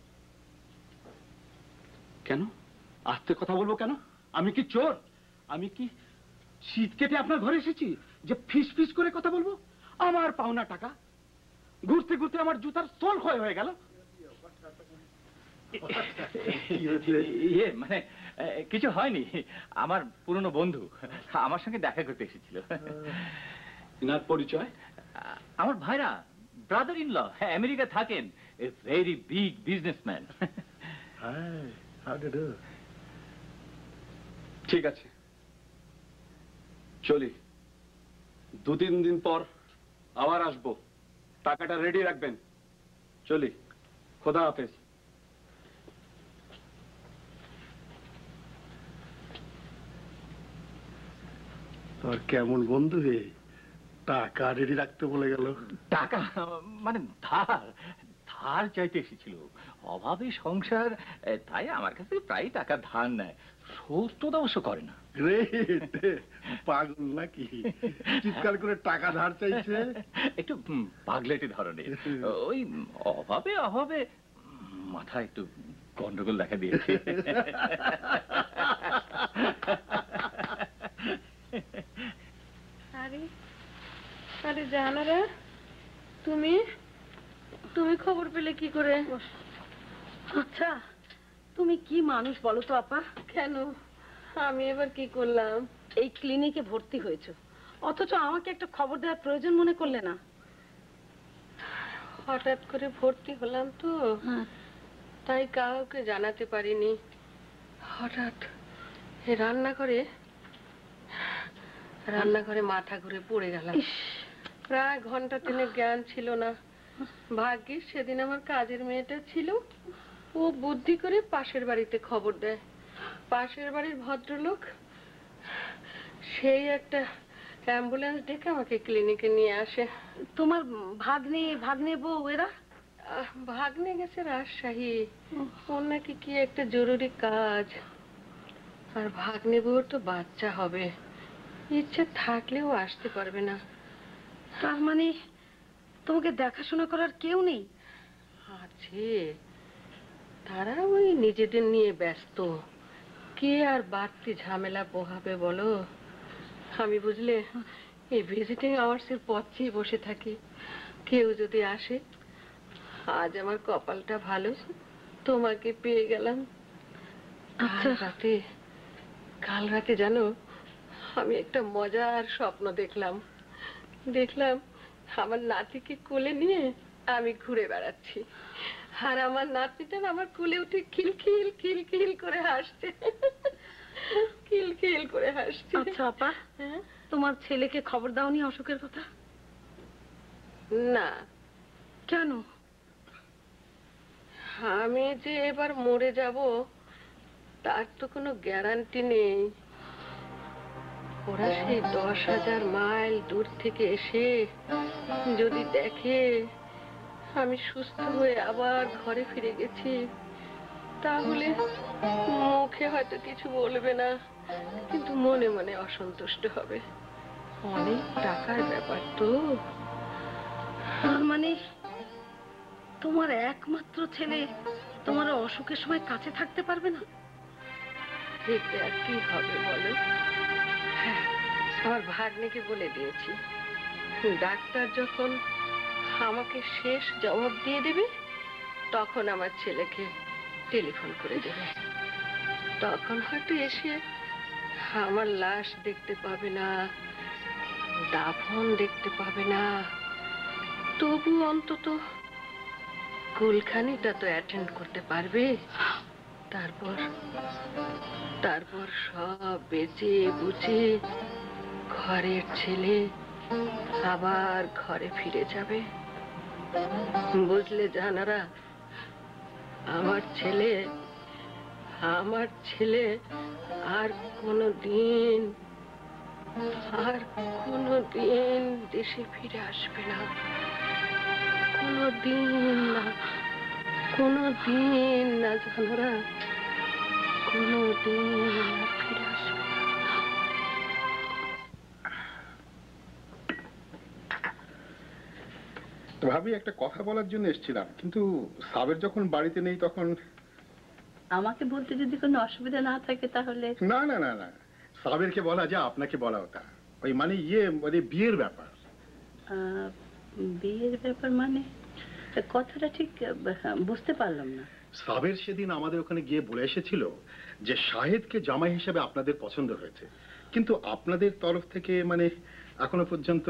কেন আস্তে কথা বলবো কেন? আমি কি চোর? আমি কি শীত কেটে আপনার ঘরে এসেছি যে ফিস ফিস করে কথা বলবো? আমার পাওনা টাকা ঘুরতে ঘুরতে আমার জুতার সোল ক্ষয় হয়ে গেল। ইয়ে মানে কিছু হয়নি, আমার পুরনো বন্ধু আমার সঙ্গে দেখা করতে এসেছিল। ইনার পরিচয়? আমার ভাইরা, ব্রাদার ইন ল, আমেরিকা থাকেন, এ ভেরি বিগ বিজনেসম্যান। ঠিক আছে, চলি। 2-3 দিন পর আবার আসবো, টাকাটা রেডি রাখবেন। চলি, খোদা হাফেজ। তোর কেমন বন্ধু হে, টাকা রেডি রাখতে বলে গেল? টাকা মানে ধার ধার চাইতে এসেছিল, অভাবে সংসার, তাই আমার কাছে প্রায় টাকা ধার নেয়, শোধ তো অবশ্য করে না। পাগল নাকি চিৎকার করে টাকা ধার চাইছে? একটু পাগলেটি ধরনের, ওই অভাবে অভাবে মাথা একটু গন্ডগোল দেখা দিয়েছে। আরে আরে জানারা, তুমি তুমি খবর পেলে কি করে? আচ্ছা, তুমি কি মানুষ বলো তো আপা? কেন আমি এবার কি করলাম? এই ক্লিনিকে ভর্তি হয়েছো, অথচ আমাকে একটা খবর দেওয়ার প্রয়োজন মনে করলে না? হঠাৎ করে ভর্তি হলাম তো, তাই কাউকে জানাতে পারিনি। হঠাৎ রান্নাঘরে মাথা ঘুরে পড়ে গেলাম। প্রায় ঘন্টা 3 জ্ঞান ছিল না। ভাগ্যিস সেদিন আমার কাজের মেয়েটা ছিল, ও বুদ্ধি করে পাশের বাড়িতে খবর দেয়। পাশের বাড়ির ভদ্রলোক সেই একটা অ্যাম্বুলেন্স ডেকে আমাকে ক্লিনিকে নিয়ে আসে। তোমার ভাগ্নে বউ এরা? ভাগ্নে গেছে রাজশাহী, ওর নাকি কি একটা জরুরি কাজ। আর ভাগ্নে বউর তো বাচ্চা হবে, ইচ্ছে থাকলেও আসতে পারবে না। তার মানে তোমাকে দেখাশোনা করার কেউ নেই? আছে, তারা ওই নিজেদের নিয়ে ব্যস্ত। কে আর বাড়তি ঝামেলা পোহাবে বলো? আমি বুঝলে এই ভিজিটিং আওয়ার্সের পথ চেয়ে বসে থাকি, কেউ যদি আসে। আজ আমার কপালটা ভালো, তোমাকে পেয়ে গেলাম। কাল রাতে জানো, আমি একটা মজার স্বপ্ন দেখলাম। আমার নাতিকে কোলে নিয়ে আমি ঘুরে বেড়াচ্ছি, আর আমার নাতিটা আমার কোলে উঠে খিলখিল খিলখিল করে হাসছে। খিলখিল করে হাসছে। আচ্ছা আপা, তোমার ছেলেকে খবর দাওনি অসুখের কথা? না, কেন? আমি যে এবার মরে যাব তার তো কোনো গ্যারান্টি নেই। ওরা সেই 10,000 মাইল দূর থেকে এসে যদি দেখে আমি সুস্থ হয়ে আবার ঘরে ফিরে গেছি, তাহলে মুখে হয়তো কিছু বলবে না, কিন্তু মনে মনে অসন্তুষ্ট হবে। অনেক টাকার ব্যাপার তো। তার মানে তোমার একমাত্র ছেলে তোমার অসুখের সময় কাছে থাকতে পারবে না? দেখতে আর কি হবে বলো? হ্যাঁ, আমার ভাগ্নেকে বলে দিয়েছি, ডাক্তার যখন আমাকে শেষ জবাব দিয়ে দেবে তখন আমার ছেলেকে টেলিফোন করে দেবে। তখন হয়তো এসে আমার লাশ দেখতে পাবে না, দাফন দেখতে পাবে না, তবু অন্তত কুলখানিটা তো অ্যাটেন্ড করতে পারবে। তারপর সব বেঁচে বুঝে ঘরের ছেলে আবার ঘরে ফিরে যাবে। বুঝলে জানারা, আমার ছেলে আর কোনোদিন দেশে ফিরে আসবে না। কোনোদিন না জানারা, কোনোদিন আর ফিরে আসবে না। ভাবি, একটা কথা বলার জন্য এসেছিলাম, কিন্তু সাবের যখন বাড়িতে নেই তখন। আমাকে বলতে যদি কোনো অসুবিধা না থাকে তাহলে। না না না না, সাবেরকে বলা যা, আপনাকে বলা ওটা ওই মানে মানে বিয়ের ব্যাপার। বিয়ের ব্যাপার মানে কথাটা ঠিক বুঝতে পারলাম না। সাবের সেদিন আমাদের ওখানে গিয়ে বলে এসেছিল যে শাহেদকে জামাই হিসেবে আপনাদের পছন্দ হয়েছে, কিন্তু আপনাদের তরফ থেকে মানে এখনো পর্যন্ত।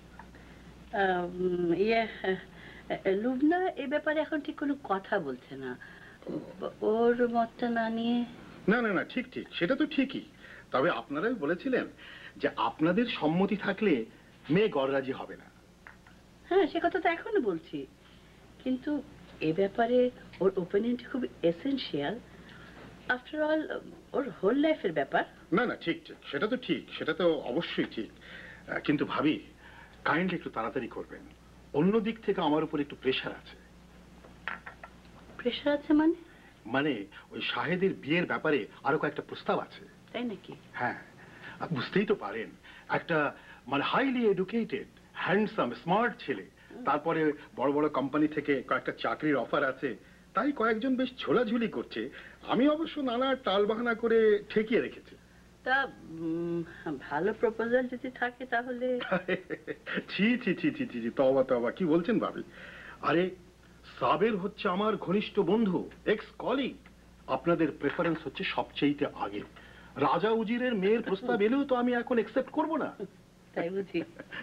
লুবনা এ ব্যাপারে এখন ঠিক কোনো কথা বলছে না, ওর মতটা না নিয়ে। না না না, ঠিক ঠিক, সেটা তো ঠিকই। তবে আপনারাই বলেছিলেন যে আপনাদের সম্মতি থাকলে মেয়ে গড়রাজি হবে না। হ্যাঁ, সে কথা তো এখনো বলছি, কিন্তু এ ব্যাপারে ওর ওপিনিয়নটা খুব এসেনশিয়াল। আফটার অল ওর হোল লাইফের ব্যাপার। না না, ঠিক ঠিক, সেটা তো ঠিক, সেটা তো অবশ্যই ঠিক। কিন্তু ভাবি, কাইন্ডলি একটু তাড়াতাড়ি করবেন। অন্য দিক থেকে আমার উপর একটু প্রেশার আছে। প্রেশার আছে মানে? মানে ওই শাহেদের বিয়ের ব্যাপারে আরো কয়েকটা প্রস্তাব আছে। তাই নাকি? হ্যাঁ, বুঝতেই তো পারেন, একটা মানে হাইলি এডুকেটেড, হ্যান্ডসাম, স্মার্ট ছেলে, তারপরে বড় বড় কোম্পানি থেকে কয়েকটা চাকরির অফার আছে, তাই কয়েকজন বেশ ঝোলাঝুলি করছে। আমি অবশ্য নানা টালবাহানা করে ঠেকিয়ে রেখেছি। তা ভালো প্রপোজাল যদি থাকে তাহলে। ছি ছি ছি ছি ছি, তবা তবা, কি বলছেন ভাবি? আরে সাবের হচ্ছে আমার ঘনিষ্ঠ বন্ধু, এক্স কলিগ। আপনাদের প্রেফারেন্স হচ্ছে সবচেয়ে আগে। রাজা উজিরের মেয়ের প্রস্তাব এলেও তো আমি এখন একসেপ্ট করব না। তাই বুঝি?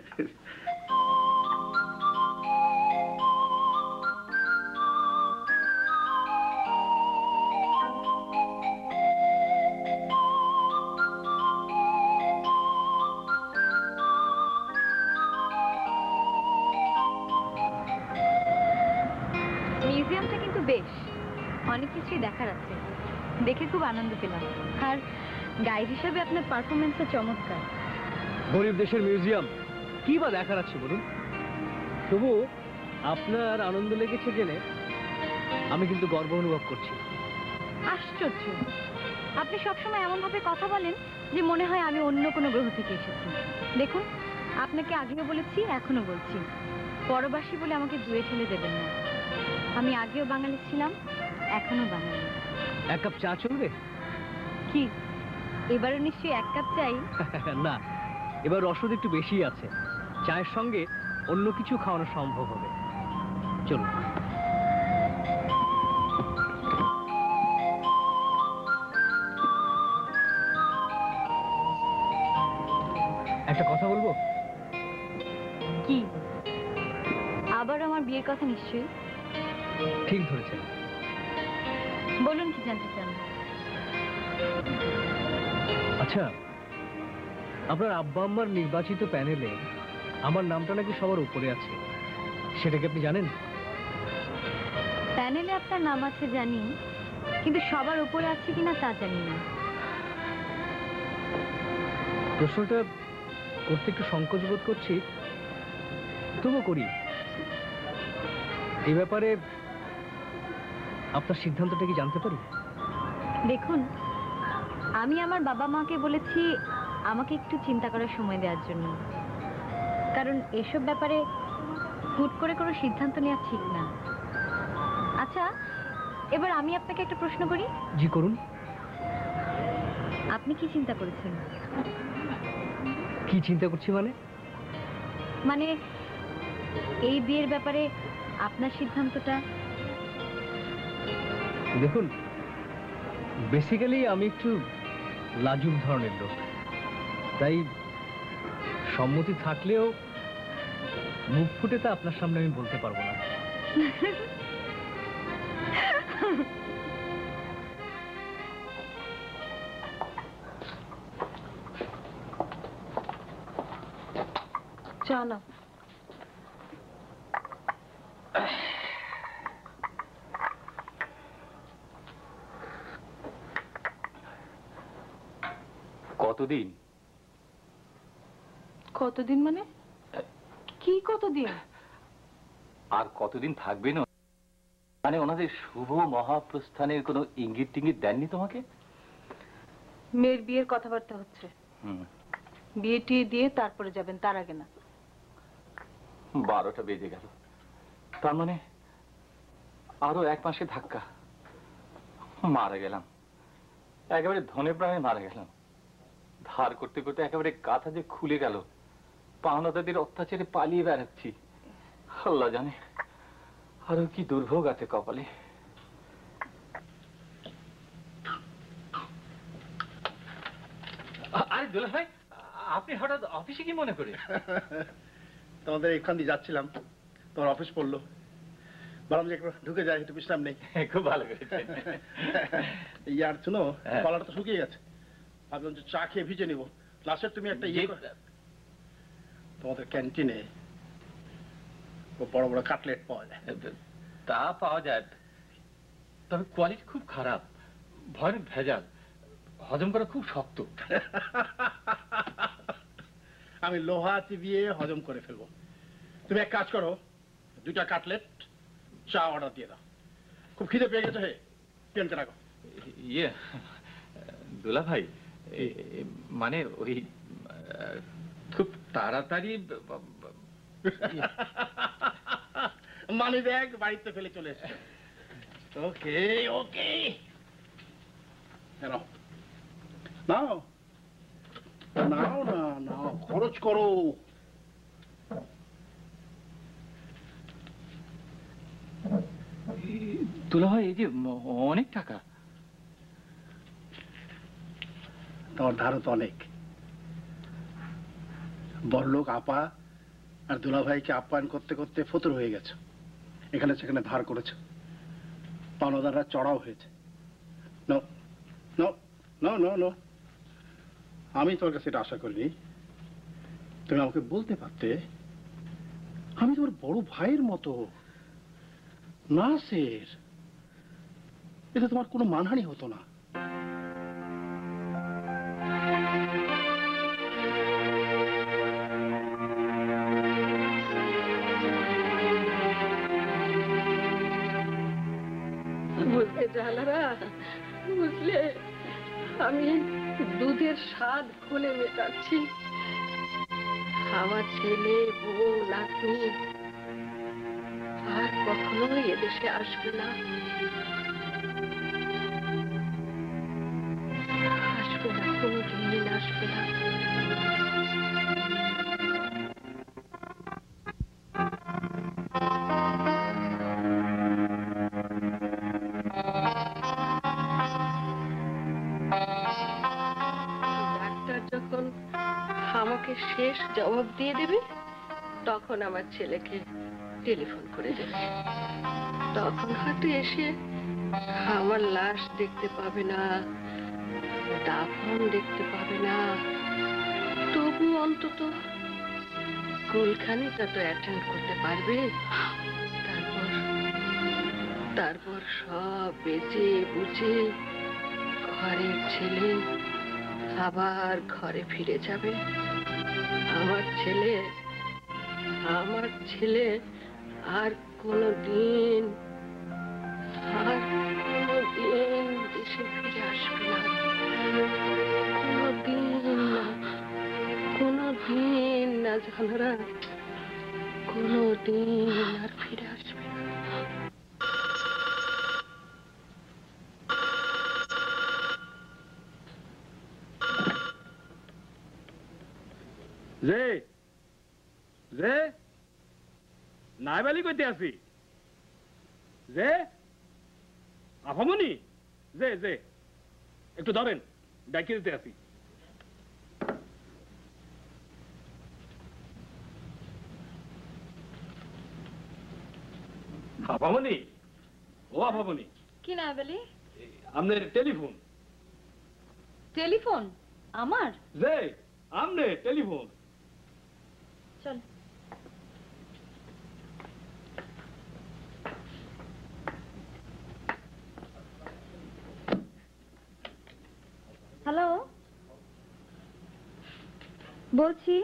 মিউজিয়ামটা কিন্তু বেশ, অনেক কিছুই দেখার আছে, দেখে খুব আনন্দ পেলাম। আর গাইড হিসাবে আপনার পারফরমেন্সটা চমৎকার। গরিব দেশের মিউজিয়াম কি বা দেখার আছে বলুন? তবু আপনার আনন্দ লেগেছে জেনে আমি কিন্তু গর্ব অনুভব করছি। আশ্চর্য, আপনি সবসময় এমন ভাবে কথা বলেন যে মনে হয় আমি অন্য কোনো গ্রহ থেকে এসেছি। দেখুন, আপনাকে আগেও বলেছি, এখনো বলছি, পরবাসী বলে আমাকে জুয়ে ঠেলে দেবেন না। আমি আগেও বাঙালি ছিলাম, এখনো বাঙালি। এক কাপ চা চলবে? কি এবারও নিশ্চয়ই এক কাপ চাই? না, এবার রসদ একটু বেশি আছে, চায়ের সঙ্গে অন্য কিছু খাওয়ানো সম্ভব হবে। চলুন। একটা কথা বলবো? কি? আবার আমার বিয়ের কথা নিশ্চয়ই? ঠিক ধরেছেন। বলুন, কি জানতে চান? আচ্ছা, আপনার আব্বা আম্মার নির্বাচিত প্যানেলে আমার নামটা নাকি সবার উপরে আছে, সেটা কি আপনি জানেন? প্যানেলে আপনার নাম আছে জানি, কিন্তু সবার উপরে আছে কিনা তা জানি না। প্রশ্নটা করতে একটু সংকোচ বোধ করছি, তবুও করি। এই ব্যাপারে আপনার সিদ্ধান্তটা কি জানতে পারি? দেখুন, আমি আমার বাবা মাকে বলেছি আমাকে একটু চিন্তা করার সময় দেওয়ার জন্য, কারণ এসব ব্যাপারে হুট করে কোনো সিদ্ধান্ত নেওয়া ঠিক না। আচ্ছা, এবার আমি আপনাকে একটা প্রশ্ন করি। জি করুন। আপনি কি চিন্তা করেছেন? কি চিন্তা করছি মানে? মানে এই বিয়ের ব্যাপারে আপনার সিদ্ধান্তটা? দেখুন, বেসিক্যালি আমি একটু লাজুক ধরনের লোক, তাই সম্মতি থাকলেও মুখ ফুটে তা আপনার সামনে আমি বলতে পারবো না। চা না। কতদিন? কতদিন মানে কি কতদিন? আর কতদিন থাকবেন? মানে ওনাদের শুভ মহাপ্রস্থানের কোনো ইঙ্গিত টিঙ্গিত দেননি তোমাকে? মেয়ের বিয়ের কথাবার্তা হচ্ছে, বিয়ে টিয়ে দিয়ে তারপরে যাবেন, তার আগে না। 12টা বেজে গেল, তার মানে আরো 1 মাসে ধাক্কা। মারা গেলাম, একেবারে ধনে প্রাণে মারা গেলাম। ধার করতে করতে একেবারে কাঁথা যে খুলে গেল, পাওনাদারদের অত্যাচারে পালিয়ে বেড়াচ্ছি। আল্লাহ জানে আরো কি দুর্ভোগ আছে কপালে। আরে দুলা ভাই, আপনি হঠাৎ অফিসে কি মনে করে? তোমাদের এখান দিয়ে যাচ্ছিলাম, তোমার অফিস পড়লো, বললাম যে একটু ঢুকে যাই, একটু বিশ্রাম নেই। খুব ভালো করেছেন। ইয়ার শুনো, কলাটা তো শুকিয়ে গেছে, ভাবলাম যে চা খেয়ে ভিজে নিবো। লাস্টের তুমি একটা ইয়ে তোমাদের ক্যান্টিনে বড় বড় কাটলেট পাওয়া যায়। তা পাওয়া যায়, তবে কোয়ালিটি খুব খারাপ, ভয়ানক ভেজাল, হজম করা খুব শক্ত। আমি লোহা চিবিয়ে হজম করে ফেলবো। তুমি এক কাজ করো, 2টা কাটলেট চা অর্ডার দিয়ে দাও। খুব খিদে পেয়ে গেছে, হে পেনটা রাখো। ইয়ে দুলা ভাই, মানে ওই খুব তাড়াতাড়ি মানি ব্যাগ বাড়িতে ফেলে চলে এসছে। ওকে ওকে, নাও নাও নাও না নাও, খরচ করো। দুলা ভাই, এই যে অনেক টাকা। তোমার ধারও তো অনেক। বড়লোক আপা আর দুলাভাইকে আপ্যায়ন করতে করতে ফতুর হয়ে গেছে, এখানে সেখানে ধার করেছে, পাওনাদাররা চড়াও হয়েছে। No no no no no, আমি তোমার কাছে এটা আশা করিনি। তুমি আমাকে বলতে পারতে আমি তোমার বড় ভাইয়ের মতো। নাসের, এতে তোমার কোনো মানহানি হতো না। বুঝলে জালারা, বুঝলে আমি দুধের স্বাদ খুলে মেটাচ্ছি। আমার ছেলে বউ নাতনি আর কখনোই এদেশে আসবে না, আসবে না, কোনোদিন আসবে না। আমাকে শেষ জবাব দিয়ে দেবে, তখন আমার ছেলেকে টেলিফোন করে দেবে। তখন হয়তো এসে আমার লাশ দেখতে পাবে না, দাফন দেখতে পাবে না, তবু অন্তত স্কুলখানিটা তো অ্যাটেন্ড করতে পারবে। তারপর তারপর সব বেঁচে বুঝে ঘরের ছেলে আবার ঘরে ফিরে যাবে। আমার ছেলে আর কোনোদিন দেশে ফিরে আসবে না, কোনোদিন না জানারা, কোনোদিন আর ফিরে আসবে না। যে যে নাইবালি কইতে আছি, যে আফামনি, যে যে একটু ধরেন, ডাকিয়ে দিতে আছি। আফামনি, ও আফামনি, কি না বলি? আপনার টেলিফোন। টেলিফোন আমার? যে আমনে টেলিফোন। চল। হ্যালো, বলছি।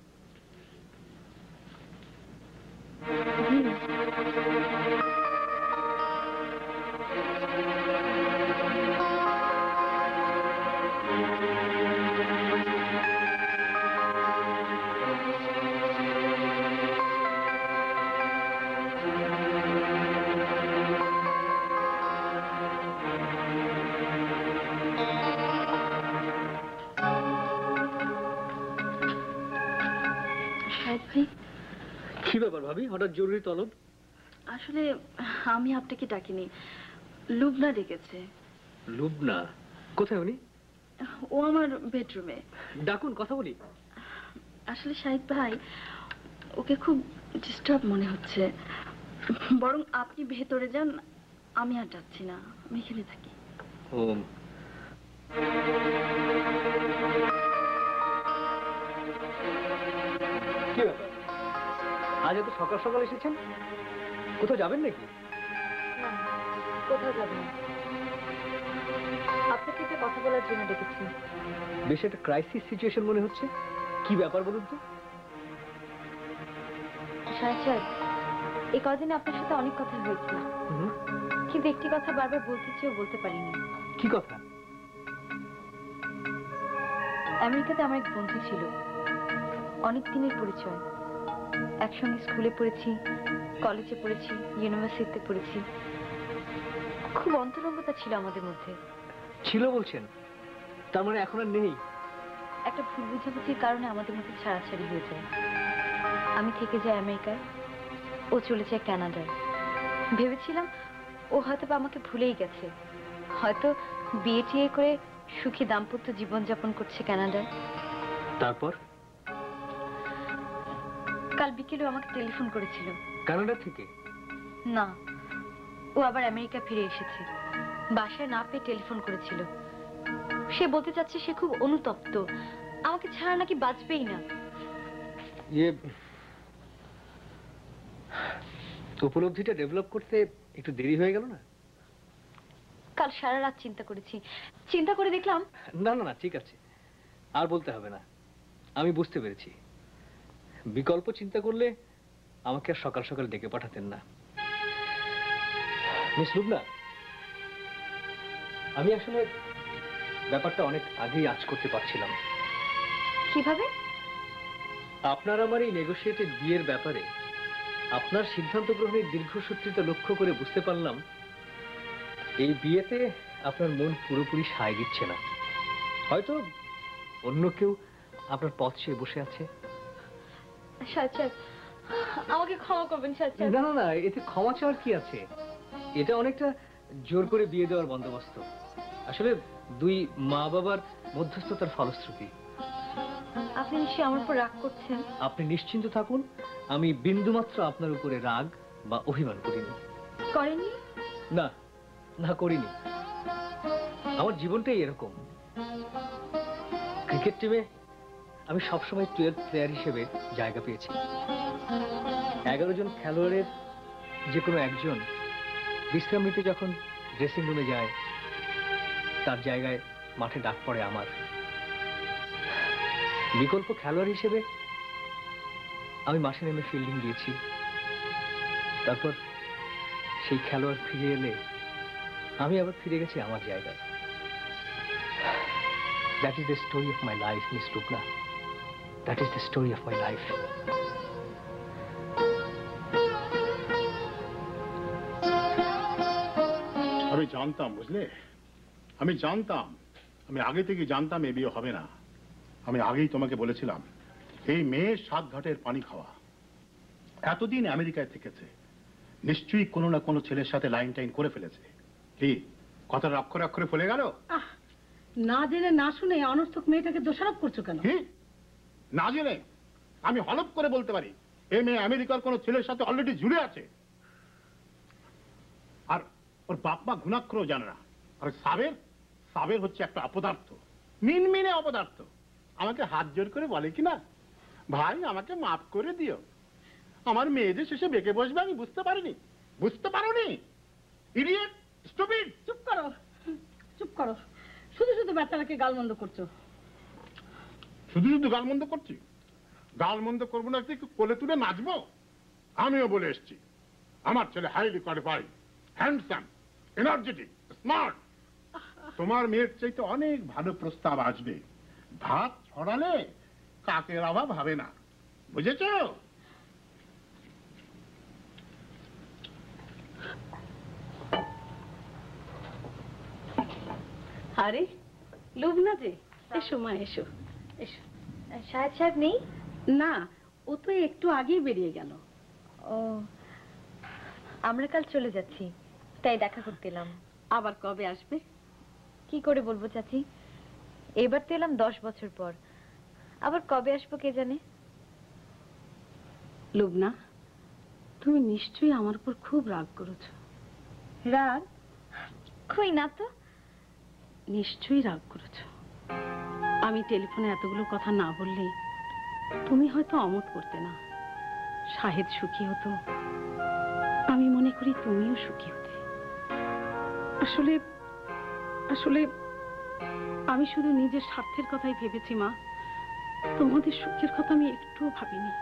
কি ব্যাপার ভাবি, হঠাৎ জরুরি তলব? আসলে আমি আপনাকে ডাকিনি, লুবনা ডেকেছে। লুবনা? কোথায় উনি? ও আমার বেডরুমে। ডাকুন, কথা বলি। আসলে শাহিদ ভাই, ওকে খুব ডিস্টার্ব মনে হচ্ছে, বরং আপনি ভেতরে যান, আমি আর যাচ্ছি না, আমি এখানে থাকি। ও, কি ব্যাপার, আজ এত সকাল সকাল এসেছেন? কোথাও যাবেন নাকি? কোথাও যাবেন? আপনাকে একটা কথা বলার জন্য ডেকেছি। বেশ একটা ক্রাইসিস সিচুয়েশন মনে হচ্ছে। কি ব্যাপার বলুন তো? সাহেব, এই কদিনে আপনার সাথে অনেক কথা হয়েছে, কিন্তু একটি কথা বারবার বলতে চেয়েও বলতে পারিনি। কি কথা? আমেরিকাতে আমার এক বন্ধু ছিল, অনেক দিনের পরিচয়। একসঙ্গে স্কুলে পড়েছি, কলেজে পড়েছি, ইউনিভার্সিটিতে পড়েছি। খুব অন্তরঙ্গতা ছিল আমাদের মধ্যে। ছিল বলছেন? তার মানে এখন আর নেই? একটা ভুল বুঝাবুঝির কারণে আমাদের মধ্যে ছাড়াছাড়ি হয়ে যায়। আমি থেকে যাই আমেরিকায়, ও চলে যায় কানাডায়। ভেবেছিলাম ও হয়তো আমাকে ভুলেই গেছে, হয়তো বিয়ে টিয়ে করে সুখী দাম্পত্য জীবনযাপন করছে কানাডায়। তারপর? কাল বিকেলে আমাকে টেলিফোন করেছিল। কানাডা থেকে? না, ও আবার আমেরিকা ফিরে এসেছে। বাসায় না পেয়ে টেলিফোন করেছিল। সে বলতে চাচ্ছে সে খুব অনুতপ্ত, আমাকে ছাড়া নাকি বাঁচবেই না। উপলব্ধিটা ডেভেলপ করতে একটু দেরি হয়ে গেল না? কাল সারা রাত চিন্তা করেছি, চিন্তা করে দেখলাম। না না না, ঠিক আছে, আর বলতে হবে না, আমি বুঝতে পেরেছি। বিকল্প চিন্তা করলে আমাকে আর সকাল সকাল ডেকে পাঠাতেন না। মিস লুবনা, আমি আসলে ব্যাপারটা অনেক আগেই আঁচ করতে পারছিলাম। কিভাবে? আপনার আমার এই নেগোশিয়েটেড বিয়ের ব্যাপারে আপনার সিদ্ধান্ত গ্রহণের দীর্ঘসূত্রিতা লক্ষ্য করে বুঝতে পারলাম এই বিয়েতে আপনার মন পুরোপুরি সায় দিচ্ছে না। হয়তো অন্য কেউ আপনার পথ চেয়ে বসে আছে। আমাকে ক্ষমা করবেন। না না না, এতে ক্ষমা চাওয়ার কি আছে? এটা অনেকটা জোর করে বিয়ে দেওয়ার বন্দোবস্ত। আসলে দুই মা বাবার মধ্যস্থতার ফলশ্রুতি। আপনি নিশ্চয়ই আমার উপর রাগ করছেন? আপনি নিশ্চিন্ত থাকুন, আমি বিন্দুমাত্র আপনার উপরে রাগ বা অভিমান করিনি। করেননি? না না, করিনি। আমার জীবনটাই এরকম, ক্রিকেট টিমে আমি সবসময় 12th প্লেয়ার হিসেবে জায়গা পেয়েছি। 11 জন খেলোয়াড়ের যে কোনো একজন বিশ্রাম নিতে যখন ড্রেসিং রুমে যায়, তার জায়গায় মাঠে ডাক পড়ে আমার। বিকল্প খেলোয়াড় হিসেবে আমি মাঠে নেমে ফিল্ডিং দিয়েছি। তারপর সেই খেলোয়াড় ফিরে এলে আমি আবার ফিরে গেছি আমার জায়গায়। That is the story of my life, Miss Lubna. That is the story of my life. আমি জানতাম, বুঝলে, আমি জানতাম, আমি আগে থেকে জানতাম এ বিয়ে হবে না। আমি আগেই তোমাকে বলেছিলাম এই মেয়ে 7 ঘাটের পানি খাওয়া, এতদিন আমেরিকায় থেকেছে, নিশ্চয়ই কোনো না কোনো ছেলের সাথে লাইন টাইন করে ফেলেছে। কি কথার অক্ষরে অক্ষরে ফলে গেল? না জেনে না শুনে অনর্থক মেয়েটাকে দোষারোপ করছো কেন? না জেনে আমি হলফ করে বলতে পারি এই মেয়ে আমেরিকার কোনো ছেলের সাথে অলরেডি জুড়ে আছে। আর ওর বাপ মা ঘুণাক্ষরও জানে না। আর সাবের হচ্ছে একটা অপদার্থ, মিনমিনে অপদার্থ। আমাকে হাত জোর করে বলে কিনা, ভাই আমাকে মাফ করে দিও, আমার মেয়ে যে শেষে বেঁকে বসবে আমি বুঝতে পারিনি। বুঝতে পারোনি? Idiot, stupid. চুপ করো, চুপ করো। শুধু শুধু বেচারাকে গালমন্দ করছো। শুধু শুধু গালমন্দ করছি? গালমন্দ করবো না, একটু কোলে তুলে নাচবো? আমিও বলে এসছি আমার ছেলে highly qualified, handsome, energetic, smart. তোমার মেয়ের চাইতে অনেক ভালো প্রস্তাব আসবে। ভাত ছড়ালে কাকের অভাব হবে না, বুঝেছো? আরে লুবনা যে, এসো মা, এসো এসো। সাহেব সাহেব নেই? না, ও তো একটু আগেই বেরিয়ে গেল। ও, আমরা কাল চলে যাচ্ছি, তাই দেখা করতে এলাম। আবার কবে আসবে? কি করে বলবো চাচি, এবার তো এলাম 10 বছর পর, আবার কবে আসবো কে জানে। লুবনা, তুমি নিশ্চয়ই আমার উপর খুব রাগ করেছো। রাগ? কই না তো। নিশ্চয়ই রাগ করেছো। আমি টেলিফোনে এতগুলো কথা না বললে তুমি হয়তো অমত করতে না। শাহেদ সুখী হতো, আমি মনে করি তুমিও সুখী হতে। আসলে আসলে আমি শুধু নিজের স্বার্থের কথাই ভেবেছি মা, তোমাদের সুখের কথা আমি একটুও ভাবিনি।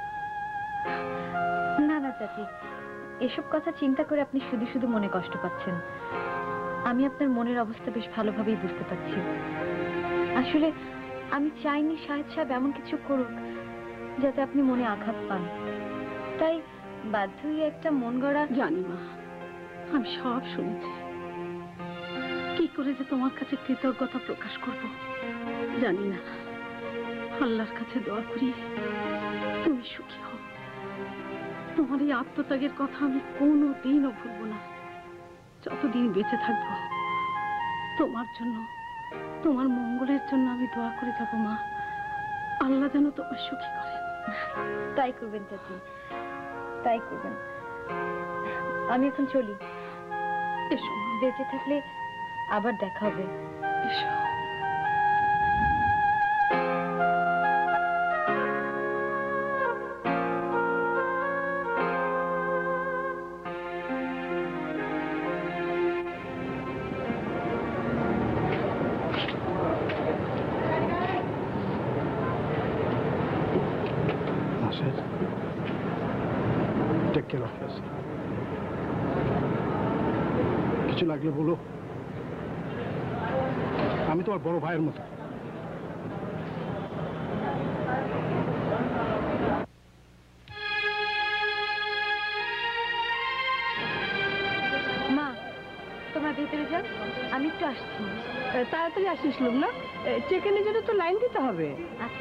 না না চাচি, এসব কথা চিন্তা করে আপনি শুধু শুধু মনে কষ্ট পাচ্ছেন। আমি আপনার মনের অবস্থা বেশ ভালোভাবেই বুঝতে পারছি। আসলে আমি চাইনি শাহেদ সাহেব এমন কিছু করুক যাতে আপনি মনে আঘাত পান, তাই বাধ্য হয়ে একটা মন গড়া। জানি মা, আমি সব শুনেছি। কি করে যে তোমার কাছে কৃতজ্ঞতা প্রকাশ করব জানি না। আল্লাহর কাছে দোয়া করি তুমি সুখী হও। তোমার এই আত্মত্যাগের কথা আমি কোনোদিনও ভুলব না। যতদিন বেঁচে থাকবো তোমার জন্য, তোমার মঙ্গলের জন্য আমি দোয়া করে যাব মা। আল্লাহ যেন তোমার সুখী করেন। তাই করবেন চাচি, তাই করবেন। আমি এখন চলি। এসো, বেঁচে থাকলে আবার দেখা হবে। এসো। কিছু লাগলে বলো, আমি তোমার বড় ভাইয়ের মতো। মা, তোমরা ভেতরে যাও, আমি একটু আসছি। তাড়াতাড়ি আসিস লুবনা, চেকেনের জন্য তো লাইন দিতে হবে। আচ্ছা।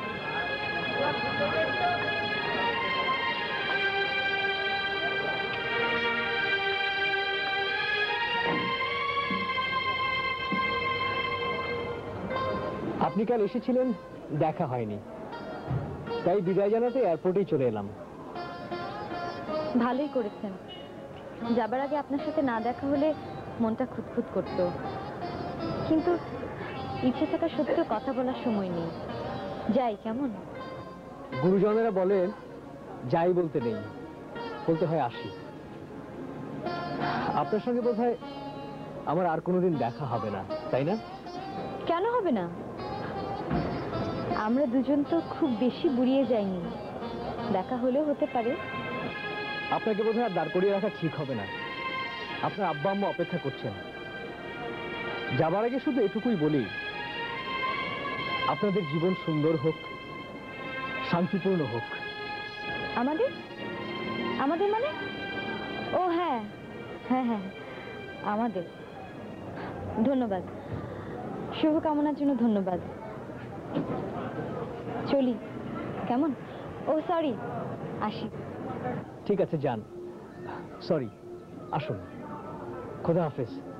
আপনি কাল এসেছিলেন, দেখা হয়নি, তাই বিদায় জানাতে এয়ারপোর্টেই চলে এলাম। ভালোই করেছেন। যাবার আগে আপনার সাথে না দেখা হলে মনটা খুঁতখুত করতো, কিন্তু ইচ্ছে থাকা সত্ত্বেও কথা বলার সময় নেই। যাই কেমন? গুরুজনেরা বলেন যাই বলতে নেই, বলতে হয় আসি। আপনার সঙ্গে বোধহয় আমার আর কোনোদিন দেখা হবে না, তাই না? কেন হবে না? আমরা দুজন তো খুব বেশি বুড়িয়ে যাইনি, দেখা হলেও হতে পারে। আপনাকে বোধহয় আর দাঁড় করিয়ে রাখা ঠিক হবে না। আপনার আব্বা আম্মা অপেক্ষা করছেন। যাবার আগে শুধু এটুকুই বলি, আপনাদের জীবন সুন্দর হোক, শান্তিপূর্ণ হোক। আমাদের আমাদের মানে? ও হ্যাঁ হ্যাঁ হ্যাঁ, আমাদের। ধন্যবাদ, শুভকামনার জন্য ধন্যবাদ। চলি কেমন? ও সরি, আসি। ঠিক আছে, যান। সরি, আসুন। খোদা হাফেজ।